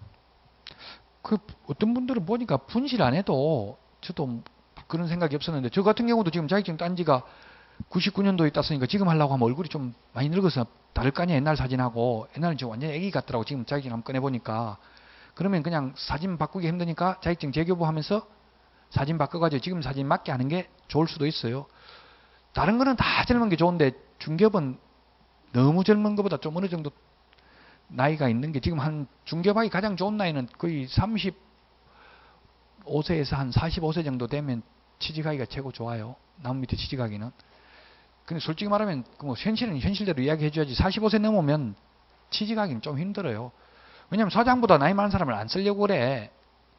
그 어떤 분들은 보니까 분실 안 해도 저도 그런 생각이 없었는데 저 같은 경우도 지금 자격증 딴 지가 구십구 년도에 땄으니까 지금 하려고 하면 얼굴이 좀 많이 늙어서 다를 거 아니에요. 옛날 사진하고. 옛날은 지금 완전히 애기 같더라고. 지금 자격증 한번 꺼내보니까. 그러면 그냥 사진 바꾸기 힘드니까 자격증 재교부 하면서 사진 바꿔가지고 지금 사진 맞게 하는 게 좋을 수도 있어요. 다른 거는 다 젊은 게 좋은데 중급은 너무 젊은 것보다 좀 어느 정도 나이가 있는 게 지금 한 중급하기 가장 좋은 나이는 거의 삼십오 세에서 한 사십오 세 정도 되면 취직하기가 최고 좋아요. 나무 밑에 취직하기는. 근데 솔직히 말하면 뭐 현실은 현실대로 이야기해 줘야지 사십오 세 넘으면 취직하기는 좀 힘들어요. 왜냐면 사장보다 나이 많은 사람을 안 쓰려고 그래.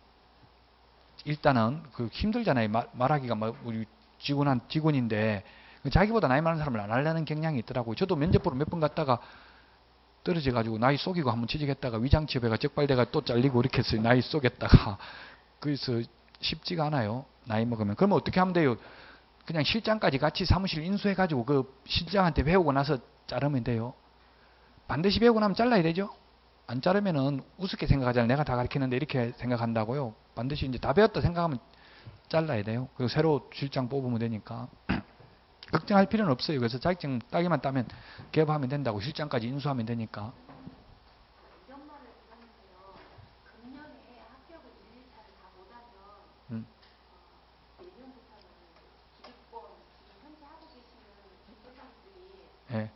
일단은 그 힘들잖아요. 말, 말하기가 뭐 우리 직원한 직원인데 자기보다 나이 많은 사람을 안 하려는 경향이 있더라고요. 저도 면접 보러 몇 번 갔다가 떨어져 가지고 나이 속이고 한번 취직했다가 위장 취업해가 적발돼가 또 잘리고 이렇게 했어요. 나이 속였다가. 그래서 쉽지가 않아요. 나이 먹으면. 그러면 어떻게 하면 돼요? 그냥 실장까지 같이 사무실 인수해가지고 그 실장한테 배우고 나서 자르면 돼요. 반드시 배우고 나면 잘라야 되죠. 안 자르면은 우습게 생각하잖아요. 내가 다 가르치는데 이렇게 생각한다고요. 반드시 이제 다 배웠다 생각하면 잘라야 돼요. 그리고 새로 실장 뽑으면 되니까. 걱정할 필요는 없어요. 그래서 자격증 따기만 따면 개업하면 된다고. 실장까지 인수하면 되니까. 음. 예.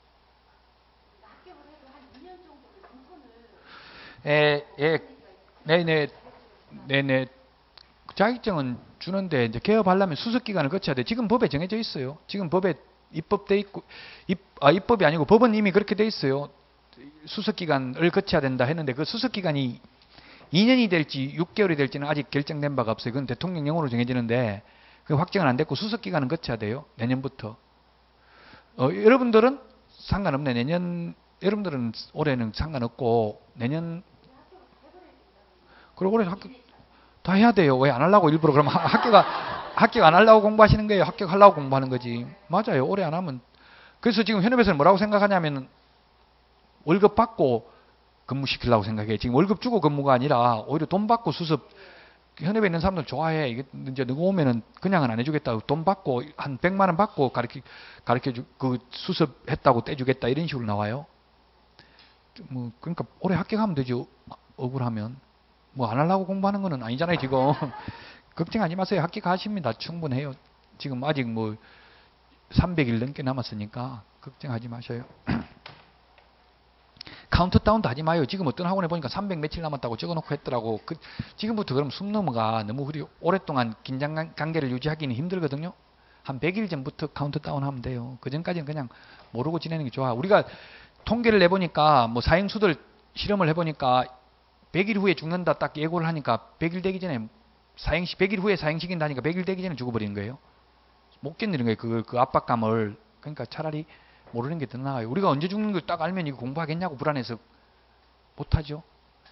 예, 예, 네네, 네네. 자격증은 주는데 이제 개업하려면 수습 기간을 거쳐야 돼. 지금 법에 정해져 있어요. 지금 법에 입법돼 있고, 입, 아, 입법이 아니고 법은 이미 그렇게 돼 있어요. 수습 기간을 거쳐야 된다 했는데 그 수습 기간이 이 년이 될지 육 개월이 될지는 아직 결정된 바가 없어요. 그건 대통령령으로 정해지는데 그 확정은 안 됐고 수습 기간은 거쳐야 돼요. 내년부터. 어, 여러분들은 상관없네. 내년 여러분들은 올해는 상관없고 내년 그리고 올해 학교 다 해야 돼요. 왜 안 하려고 일부러 그러면 학교가 학교 안 하려고 공부하시는 거예요. 합격하려고 공부하는 거지. 맞아요. 올해 안 하면. 그래서 지금 현업에서는 뭐라고 생각하냐면 월급 받고 근무시키려고 생각해요. 지금 월급 주고 근무가 아니라 오히려 돈 받고 수습. 현업에 있는 사람들 좋아해. 이게 이제 누구 오면은 그냥은 안 해주겠다. 돈 받고 한 백만 원 받고 가르쳐 가르쳐 주 그 수습했다고 떼주겠다 이런 식으로 나와요. 뭐 그러니까 올해 합격하면 되죠. 억울하면 뭐 안 하려고 공부하는 거는 아니잖아요. 지금 걱정하지 마세요. 합격하십니다. 충분해요. 지금 아직 뭐 삼백 일 넘게 남았으니까 걱정하지 마셔요. 카운트다운도 하지 마요. 지금 어떤 학원에 보니까 삼백 며칠 남았다고 적어놓고 했더라고. 그, 지금부터 그럼 숨 넘어가 너무 우리 오랫동안 긴장 관계를 유지하기는 힘들거든요. 한 백 일 전부터 카운트다운 하면 돼요. 그 전까지는 그냥 모르고 지내는 게 좋아. 우리가 통계를 내보니까 뭐 사형수들 실험을 해보니까 백 일 후에 죽는다 딱 예고를 하니까 백 일 되기 전에 사형시 백 일 후에 사형시킨다니까 백 일 되기 전에 죽어버리는 거예요. 못 견디는 거예요. 그, 그 압박감을. 그러니까 차라리 모르는 게 더 나아요. 우리가 언제 죽는 걸 딱 알면 이거 공부하겠냐고 불안해서 못하죠.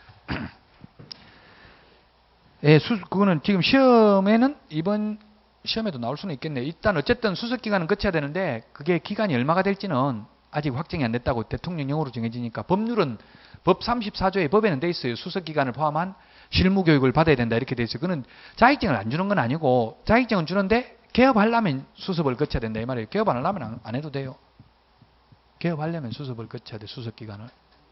예, 수, 그거는 지금 시험에는 이번 시험에도 나올 수는 있겠네요. 일단 어쨌든 수습 기간은 거쳐야 되는데 그게 기간이 얼마가 될지는 아직 확정이 안 됐다고 대통령령으로 정해지니까 법률은 법 삼십사 조의 법에는 돼 있어요. 수습 기간을 포함한 실무 교육을 받아야 된다 이렇게 돼 있어요. 그는 자격증을 안 주는 건 아니고 자격증은 주는데 개업하려면 수습을 거쳐야 된다 이 말이에요. 개업 안 하려면 안, 안 해도 돼요. 개업하려면 수습을 거쳐야 돼. 수습 기간을.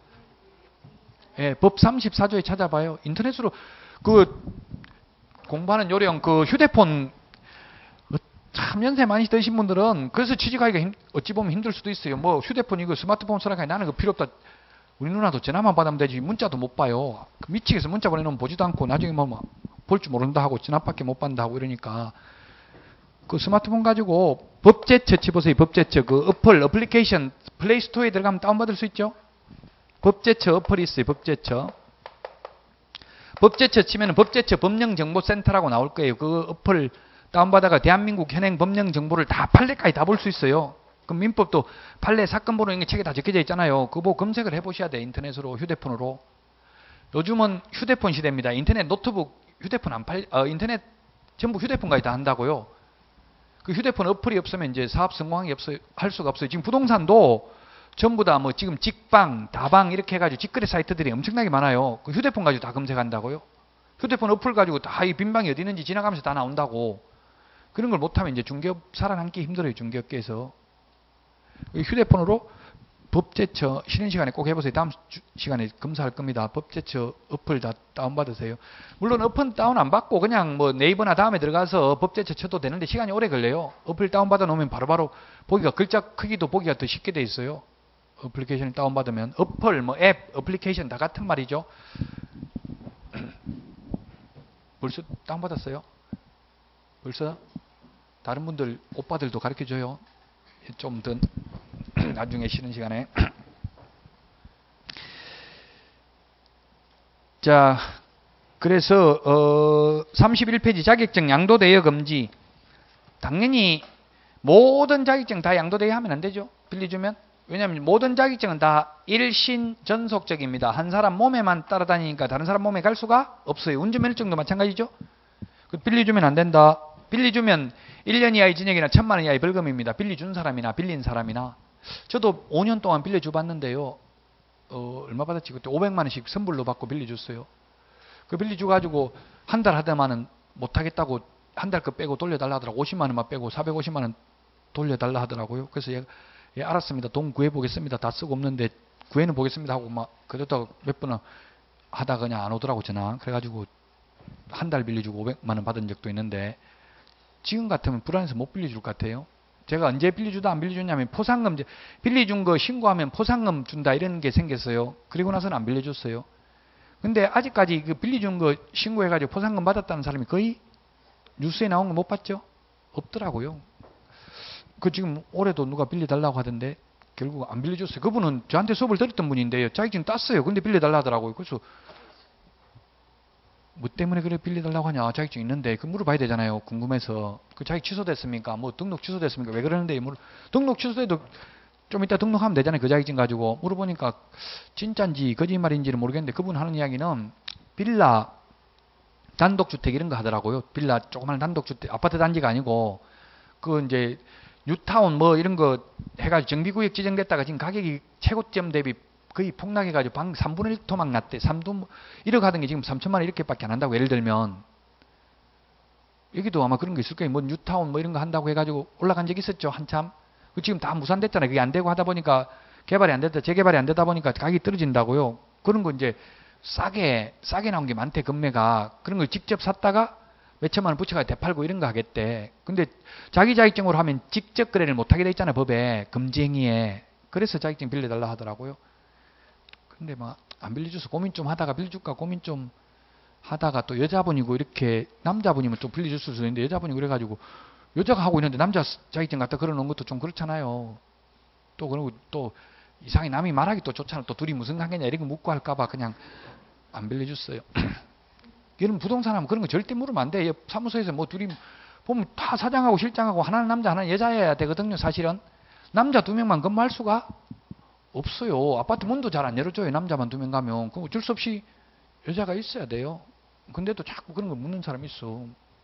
예, 법 삼십사 조에 찾아봐요. 인터넷으로 그 공부하는 요령 그 휴대폰 참 연세 많이 드신 분들은 그래서 취직하기가 힘, 어찌 보면 힘들 수도 있어요. 뭐 휴대폰 이거 스마트폰 쓰라니까 나는 그 필요 없다. 우리 누나도 전화만 받으면 되지 문자도 못 봐요. 미치겠어. 문자 보내놓으면 보지도 않고 나중에 뭐 볼 줄 모른다 하고 전화밖에 못 받는다 하고 이러니까 그 스마트폰 가지고 법제처 치보세요. 법제처 그 어플 어플리케이션 플레이스토어에 들어가면 다운받을 수 있죠. 법제처 어플이 있어요. 법제처. 법제처 치면 법제처 법령정보센터라고 나올 거예요. 그 어플 다운받아가 대한민국 현행 법령 정보를 다 판례까지 다 볼 수 있어요. 그럼 민법도 판례 사건 번호 이런 게 책에 다 적혀져 있잖아요. 그거 보고 검색을 해보셔야 돼요. 인터넷으로 휴대폰으로. 요즘은 휴대폰 시대입니다. 인터넷 노트북 휴대폰 안 팔, 어, 인터넷 전부 휴대폰까지 다 한다고요. 그 휴대폰 어플이 없으면 이제 사업 성공하기 없어요. 할 수가 없어요. 지금 부동산도 전부 다 뭐 지금 직방, 다방 이렇게 해가지고 직거래 사이트들이 엄청나게 많아요. 그 휴대폰 가지고 다 검색한다고요. 휴대폰 어플 가지고 다 이 빈방이 어디 있는지 지나가면서 다 나온다고. 그런 걸 못하면 이제 중개업 살아남기 힘들어요. 중개업계에서. 휴대폰으로 법제처 쉬는 시간에 꼭 해보세요. 다음 주, 시간에 검사할 겁니다. 법제처 어플 다 다운받으세요. 물론 어플 다운 안 받고 그냥 뭐 네이버나 다음에 들어가서 법제처 쳐도 되는데 시간이 오래 걸려요. 어플 다운받아 놓으면 바로바로 보기가 글자 크기도 보기가 더 쉽게 돼 있어요. 어플리케이션을 다운받으면 어플, 뭐 앱, 어플리케이션 다 같은 말이죠. 벌써 다운받았어요? 벌써? 다른 분들, 오빠들도 가르쳐줘요. 좀 더 나중에 쉬는 시간에. 자, 그래서 어, 삼십일 페이지 자격증 양도대여 금지. 당연히 모든 자격증 다 양도대여 하면 안 되죠. 빌려주면. 왜냐하면 모든 자격증은 다 일신전속적입니다. 한 사람 몸에만 따라다니니까 다른 사람 몸에 갈 수가 없어요. 운전면허증도 마찬가지죠. 빌려주면 안 된다. 빌려주면 일 년 이하의 징역이나 천만 원 이하의 벌금입니다. 빌려준 사람이나 빌린 사람이나. 저도 오 년 동안 빌려줘 봤는데요. 어, 얼마 받았지? 그때 오백만 원씩 선불로 받고 빌려줬어요. 그 빌려줘 가지고 한 달 하다마는 못하겠다고 한 달 거 빼고 돌려달라 하더라고. 오십만 원만 빼고 사백오십만 원 돌려달라 하더라고요. 그래서 얘가 예, 알았습니다. 돈 구해보겠습니다. 다 쓰고 없는데 구해는 보겠습니다 하고 막 그러다가 몇 번 하다가 그냥 안 오더라고 전화. 그래가지고 한 달 빌려주고 오백만 원 받은 적도 있는데 지금 같으면 불안해서 못 빌려줄 것 같아요. 제가 언제 빌려주다 안 빌려줬냐면 포상금 빌려준 거 신고하면 포상금 준다 이런 게 생겼어요. 그리고 나서는 안 빌려줬어요. 근데 아직까지 그 빌려준 거 신고해가지고 포상금 받았다는 사람이 거의 뉴스에 나온 거 못 봤죠? 없더라고요. 그 지금 올해도 누가 빌려달라고 하던데 결국 안 빌려줬어요. 그분은 저한테 수업을 들었던 분인데요. 자격증 땄어요. 근데 빌려달라 하더라고요. 그래서 뭐 때문에 그래 빌려달라고 하냐. 자격증 있는데 그 물어봐야 되잖아요. 궁금해서. 그 자격 취소됐습니까? 뭐 등록 취소됐습니까? 왜 그러는데 물 등록 취소돼도 좀 이따 등록하면 되잖아요. 그 자격증 가지고. 물어보니까 진짜인지 거짓말인지는 모르겠는데 그분 하는 이야기는 빌라 단독주택 이런 거 하더라고요. 빌라 조그마한 단독주택 아파트 단지가 아니고 그 이제 뉴타운 뭐 이런 거 해가지고 정비구역 지정됐다가 지금 가격이 최고점 대비 거의 폭락해가지고 방 삼분의 일 토막 났대. 삼분 일억 하던 게 지금 삼천만 원 이렇게밖에 안 한다고 예를 들면. 여기도 아마 그런 거 있을 거예요. 뭐 뉴타운 뭐 이런 거 한다고 해가지고 올라간 적이 있었죠. 한참. 지금 다 무산됐잖아요. 그게 안 되고 하다 보니까 개발이 안 됐다. 재개발이 안 되다 보니까 가격이 떨어진다고요. 그런 거 이제 싸게 싸게 나온 게 많대. 금매가. 그런 걸 직접 샀다가 몇천만 원 붙여가 되팔고 이런 거 하겠대. 근데 자기 자격증으로 하면 직접 거래를 못하게 돼 있잖아요. 법에. 금지행위에. 그래서 자격증 빌려달라 하더라고요. 근데 막 안 빌려줘서 고민 좀 하다가 빌려줄까 고민 좀 하다가 또 여자분이고 이렇게 남자분이면 좀 빌려줄 수 있는데 여자분이 그래가지고 여자가 하고 있는데 남자 자격증 갖다 걸어놓은 것도 좀 그렇잖아요. 또 그리고 또 이상하게 남이 말하기 또 좋잖아. 또 둘이 무슨 관계냐 이런 거 묻고 할까봐 그냥 안 빌려줬어요. 여러분 부동산 하면 그런 거 절대 물으면 안 돼. 사무소에서 뭐 둘이 보면 다 사장하고 실장하고 하나는 남자 하나는 여자여야 되거든요. 사실은 남자 두 명만 근무할 수가 없어요. 아파트 문도 잘 안 열어줘요. 남자만 두 명 가면. 그럼 어쩔 수 없이 여자가 있어야 돼요. 근데도 자꾸 그런 거 묻는 사람이 있어.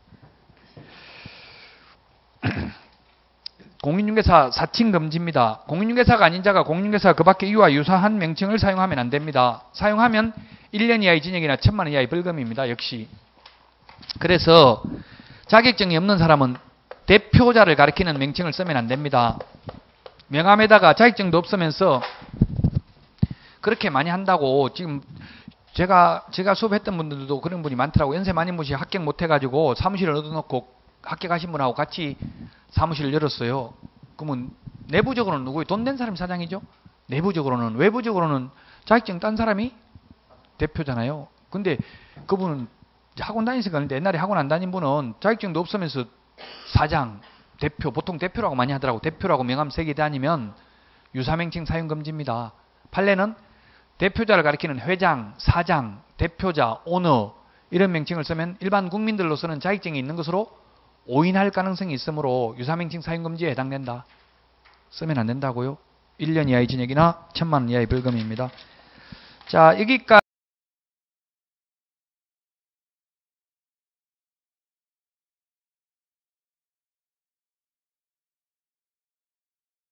공인중개사 사칭 금지입니다. 공인중개사가 아닌 자가 공인중개사 그 밖에 이와 유사한 명칭을 사용하면 안 됩니다. 사용하면 일 년 이하의 징역이나 천만 원 이하의 벌금입니다. 역시. 그래서 자격증이 없는 사람은 대표자를 가리키는 명칭을 쓰면 안 됩니다. 명함에다가 자격증도 없으면서 그렇게 많이 한다고 지금 제가 제가 수업했던 분들도 그런 분이 많더라고. 연세 많은 분이 합격 못 해가지고 사무실을 얻어놓고 합격하신 분하고 같이 사무실을 열었어요. 그러면 내부적으로는 누구예요? 돈 낸 사람이 사장이죠. 내부적으로는. 외부적으로는 자격증 딴 사람이 대표잖아요. 근데 그분은 학원 다니시니까 그런데 옛날에 학원 안 다닌 분은 자격증도 없으면서 사장, 대표, 보통 대표라고 많이 하더라고. 대표라고 명함 세 개 다니면 유사명칭 사용 금지입니다. 판례는 대표자를 가리키는 회장, 사장, 대표자, 오너 이런 명칭을 쓰면 일반 국민들로서는 자격증이 있는 것으로 오인할 가능성이 있으므로 유사명칭 사용 금지에 해당된다. 쓰면 안 된다고요. 일 년 이하의 징역이나 천만 원 이하의 벌금입니다. 자, 여기까지